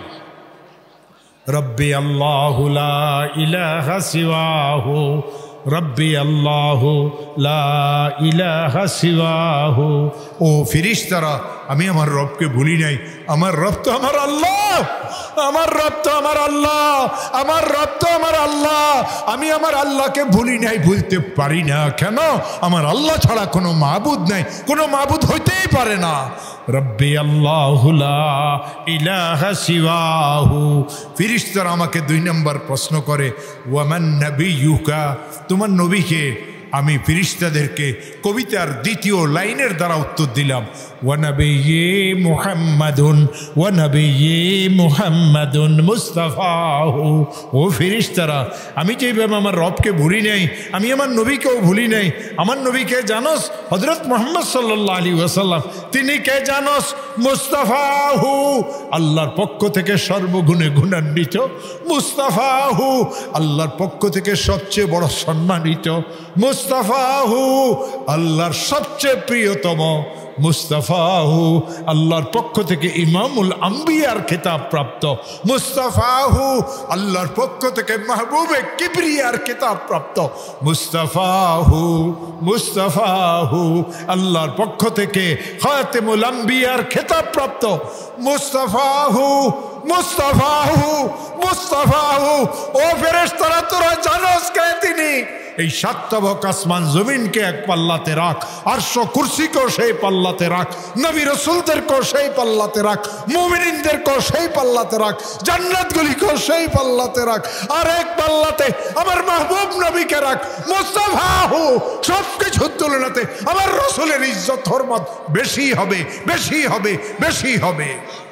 রব্বি আল্লাহু লা ইলাহা সিওয়াহু, রব্বি আল্লাহু লা ইলাহা সিওয়াহু। ও ফেরেশতারা, আমি আমার রবকে ভুলি নাই, আমার রব তো আমার আল্লাহ, আমার রব তো আমার আল্লাহ, আমার রব তো আমার আল্লাহ। আমি আমার আল্লাহকে ভুলি নাই, ভুলতে পারি না। কেন? আমার আল্লাহ ছাড়া কোনো মাবুদ নাই, কোনো মাবুদ হইতেই পারে না। রব্বি আল্লাহু লা ইলাহা সিওয়াহু। ফেরেশতারা আমাকে 2 নম্বর প্রশ্ন করে, ওয়ামান নাবিয়ুকা, তোমার নবীকে? আমি ফেরেশতাদেরকে কবিতার 2য় লাইনের দ্বারা উত্তর দিলাম, ওয়া নাবিয়্যি মুহাম্মাদুন, ওয়া নাবিয়্যি মুহাম্মাদুন মুস্তাফাহু। ও ফেরেশতারা, আমি যেভাবে আমার রবকে ভুলি নাই, আমি আমার নবীকেও ভুলি নাই। আমার নবীকে জানোস? হযরত মুহাম্মদ সাল্লাল্লাহু আলাইহি ওয়াসাল্লাম। তিনি কে জানোস? মুস্তাফাহু, আল্লাহর পক্ষ থেকে সর্বগুণে গুণান্বিত। মুস্তাফাহু, আল্লাহর পক্ষ থেকে সবচেয়ে বড় সম্মানিত। মুস্তাফাহু, আল্লাহর সবচেয়ে প্রিয়তম। মুস্তাফাহু, আল্লাহর পক্ষ থেকে ইমামুল আম্বিয়ার খেতাব প্রাপ্ত। মুস্তাফাহু, আল্লাহর পক্ষ থেকে মাহবুবে কিবরিয়ার খেতাব প্রাপ্ত। মুস্তাফাহু, মুস্তাফাহু, আল্লাহর পক্ষ থেকে খাতেমুল আম্বিয়ার খেতাব প্রাপ্ত। মুস্তাফাহু, মুস্তাফাহু, মুস্তাফাহু। ও ফেরেশতারা, তোরা জানোস কে তিনি? এই 7 তবক আসমান জমিনকে এক পাল্লাতে রাখ, আরশ কুরসিকেও সেই পাল্লাতে রাখ, নবী রাসূলদেরকেও সেই পাল্লাতে রাখ, মুমিনদেরকেও সেই পাল্লাতে রাখ, জান্নাতগুলিকেও সেই পাল্লাতে রাখ, আর এক পাল্লাতে আমার মাহবুব নবীকে রাখ। মুস্তাফাহু, সবকিছুর তুলনাতে আমার রাসূলের ইজ্জত হরমত বেশি হবে, বেশি হবে, বেশি হবে।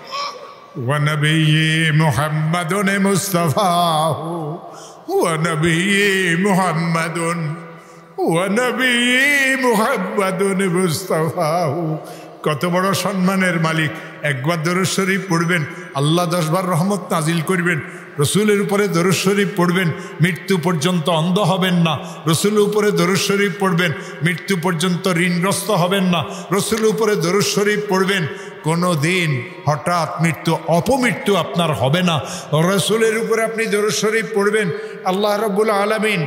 ওয়া নবিয়্যি মুহাম্মাদুন মুস্তাফাহু, ওয়া নবিয়্যি মুহাম্মাদুন, ওয়া নবিয়্যি মুহাম্মাদুন মুস্তাফাহু। কত বড় সম্মানের মালিক! একবার দরুদ শরীফ পড়বেন, আল্লাহ 10 বার রহমত নাজিল করবেন। রসুলের উপরে দরুদ শরীফ পড়বেন, মৃত্যু পর্যন্ত অন্ধ হবেন না। রসুলের উপরে দরুদ শরীফ পড়বেন, মৃত্যু পর্যন্ত ঋণগ্রস্ত হবেন না। রসুলের উপরে দরুদ শরীফ পড়বেন, কোনো দিন হঠাৎ মৃত্যু অপমৃত্যু আপনার হবে না। রসুলের উপরে আপনি দরুদ শরীফ পড়বেন, আল্লাহ রাব্বুল আলামিন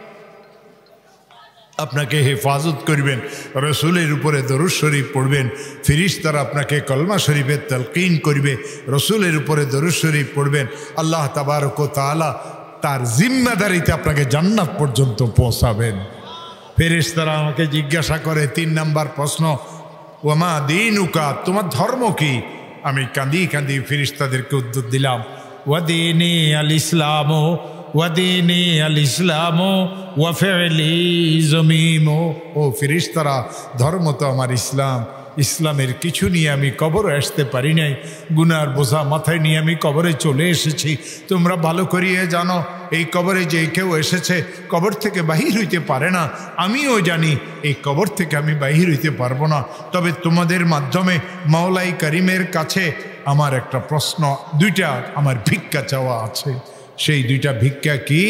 আপনাকে হেফাজত করবেন। রসুলের উপরে দরুদ শরীফ পড়বেন, ফেরেশতারা আপনাকে কলমা শরীফের তালকিন করবে। রসুলের উপরে দরুদ শরীফ পড়বেন, আল্লাহ তাবারক ওয়া তাআলা তার জিম্মাদারিতে আপনাকে জান্নাত পর্যন্ত পৌঁছাবেন। ফেরেশতারা আমাকে জিজ্ঞাসা করে 3 নাম্বার প্রশ্ন, ওয়ামা দীনুকা, তোমার ধর্ম কি? আমি কাঁদি কাঁদি ফেরেশতাদেরকে উত্তর দিলাম, ওয়াদীনি আল ইসলাম ওয়াদীনি আল ইসলাম ওয়া ফি'লি যমীম। ও ফেরেশতারা, ধর্ম তো আমার ইসলাম, ইসলামের কিছু নিয়ে আমি কবরে আসতে পারি নাই, গুনার বোঝা মাথায় নিয়ে আমি কবরে চলে এসেছি। তোমরা ভালো করিয়ে জানো, এই কবরে যে কেউ এসেছে কবর থেকে বাহির হইতে পারে না। আমিও জানি এই কবর থেকে আমি বাহির হইতে পারবো না। তবে তোমাদের মাধ্যমে মাওলাই করিমের কাছে আমার একটা প্রশ্ন, 2টা আমার ভিক্ষা চাওয়া আছে। সেই 2টা ভিক্ষা কি?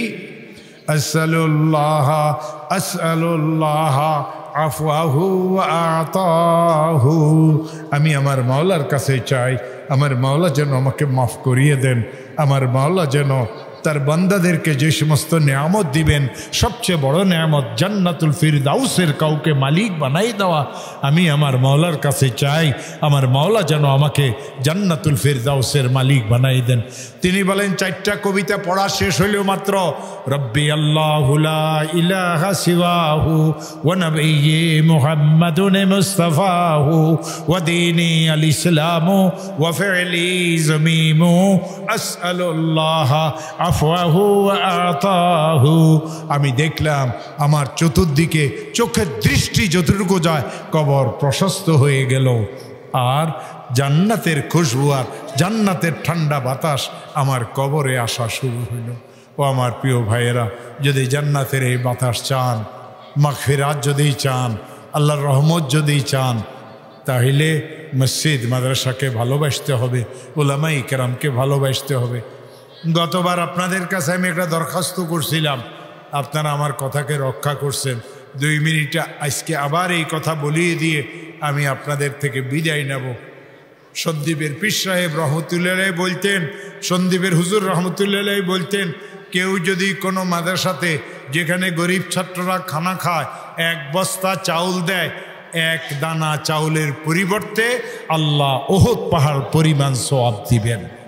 আসআলুল্লাহ আসআলুল্লাহ আফওয়াহু ওয়া আতাহু। আমি আমার মাওলার কাছে চাই, আমার মাওলা যেন আমাকে মাফ করিয়ে দেন। আমার মাওলা যেন তার বান্দাদেরকে যে সমস্ত নেয়ামত দিবেন, সবচেয়ে বড় নেয়ামত জান্নাতুল ফিরদাউসের কাউকে মালিক বানাই দেওয়া। আমি আমার মাওলার কাছে চাই, আমার মাওলা যেন আমাকে জান্নাতুল ফিরদাউসের মালিক বানাই দেন। তিনি বলেন, 4টা কবিতা পড়া শেষ হইলেও মাত্র রব্বি আল্লাহু লা ইলাহা সিওয়াহু ওয়া নবিয়্যি মুহাম্মাদুন মুস্তাফাহু ওয়া দীনি আল ইসলাম ওয়া ফি'লি যমীম আসআলুল্লাহ আফওয়াহু ওয়া আতাহু। আমি দেখলাম আমার চতুর্দিকে চোখের দৃষ্টি যতটুকু যায় কবর প্রশস্ত হয়ে গেল, আর জান্নাতের খুশবু আর জান্নাতের ঠান্ডা বাতাস আমার কবরে আসা শুরু হইল। ও আমার প্রিয় ভাইয়েরা, যদি জান্নাতের এই বাতাস চান, মাগফিরাত যদি চান, আল্লাহর রহমত যদি চান, তাহলে মসজিদ মাদ্রাসাকে ভালোবাসতে হবে, উলামায়ে কেরামকে ভালোবাসতে হবে। গতবার আপনাদের কাছে আমি একটা দরখাস্ত করছিলাম, আপনারা আমার কথাকে রক্ষা করছেন। 2 মিনিট আজকে আবার এই কথা বলিয়ে দিয়ে আমি আপনাদের থেকে বিদায় নেব। সন্দীপের পীর সাহেব রহমতুল্লাহ বলতেন, সন্দীপের হুজুর রহমতুল্লাহ বলতেন, কেউ যদি কোনো মাদ্রাসাতে যেখানে গরিব ছাত্ররা খানা খায় 1 বস্তা চাউল দেয়, 1 দানা চাউলের পরিবর্তে আল্লাহ উহুদ পাহাড় পরিমাণ সওয়াব দিবেন।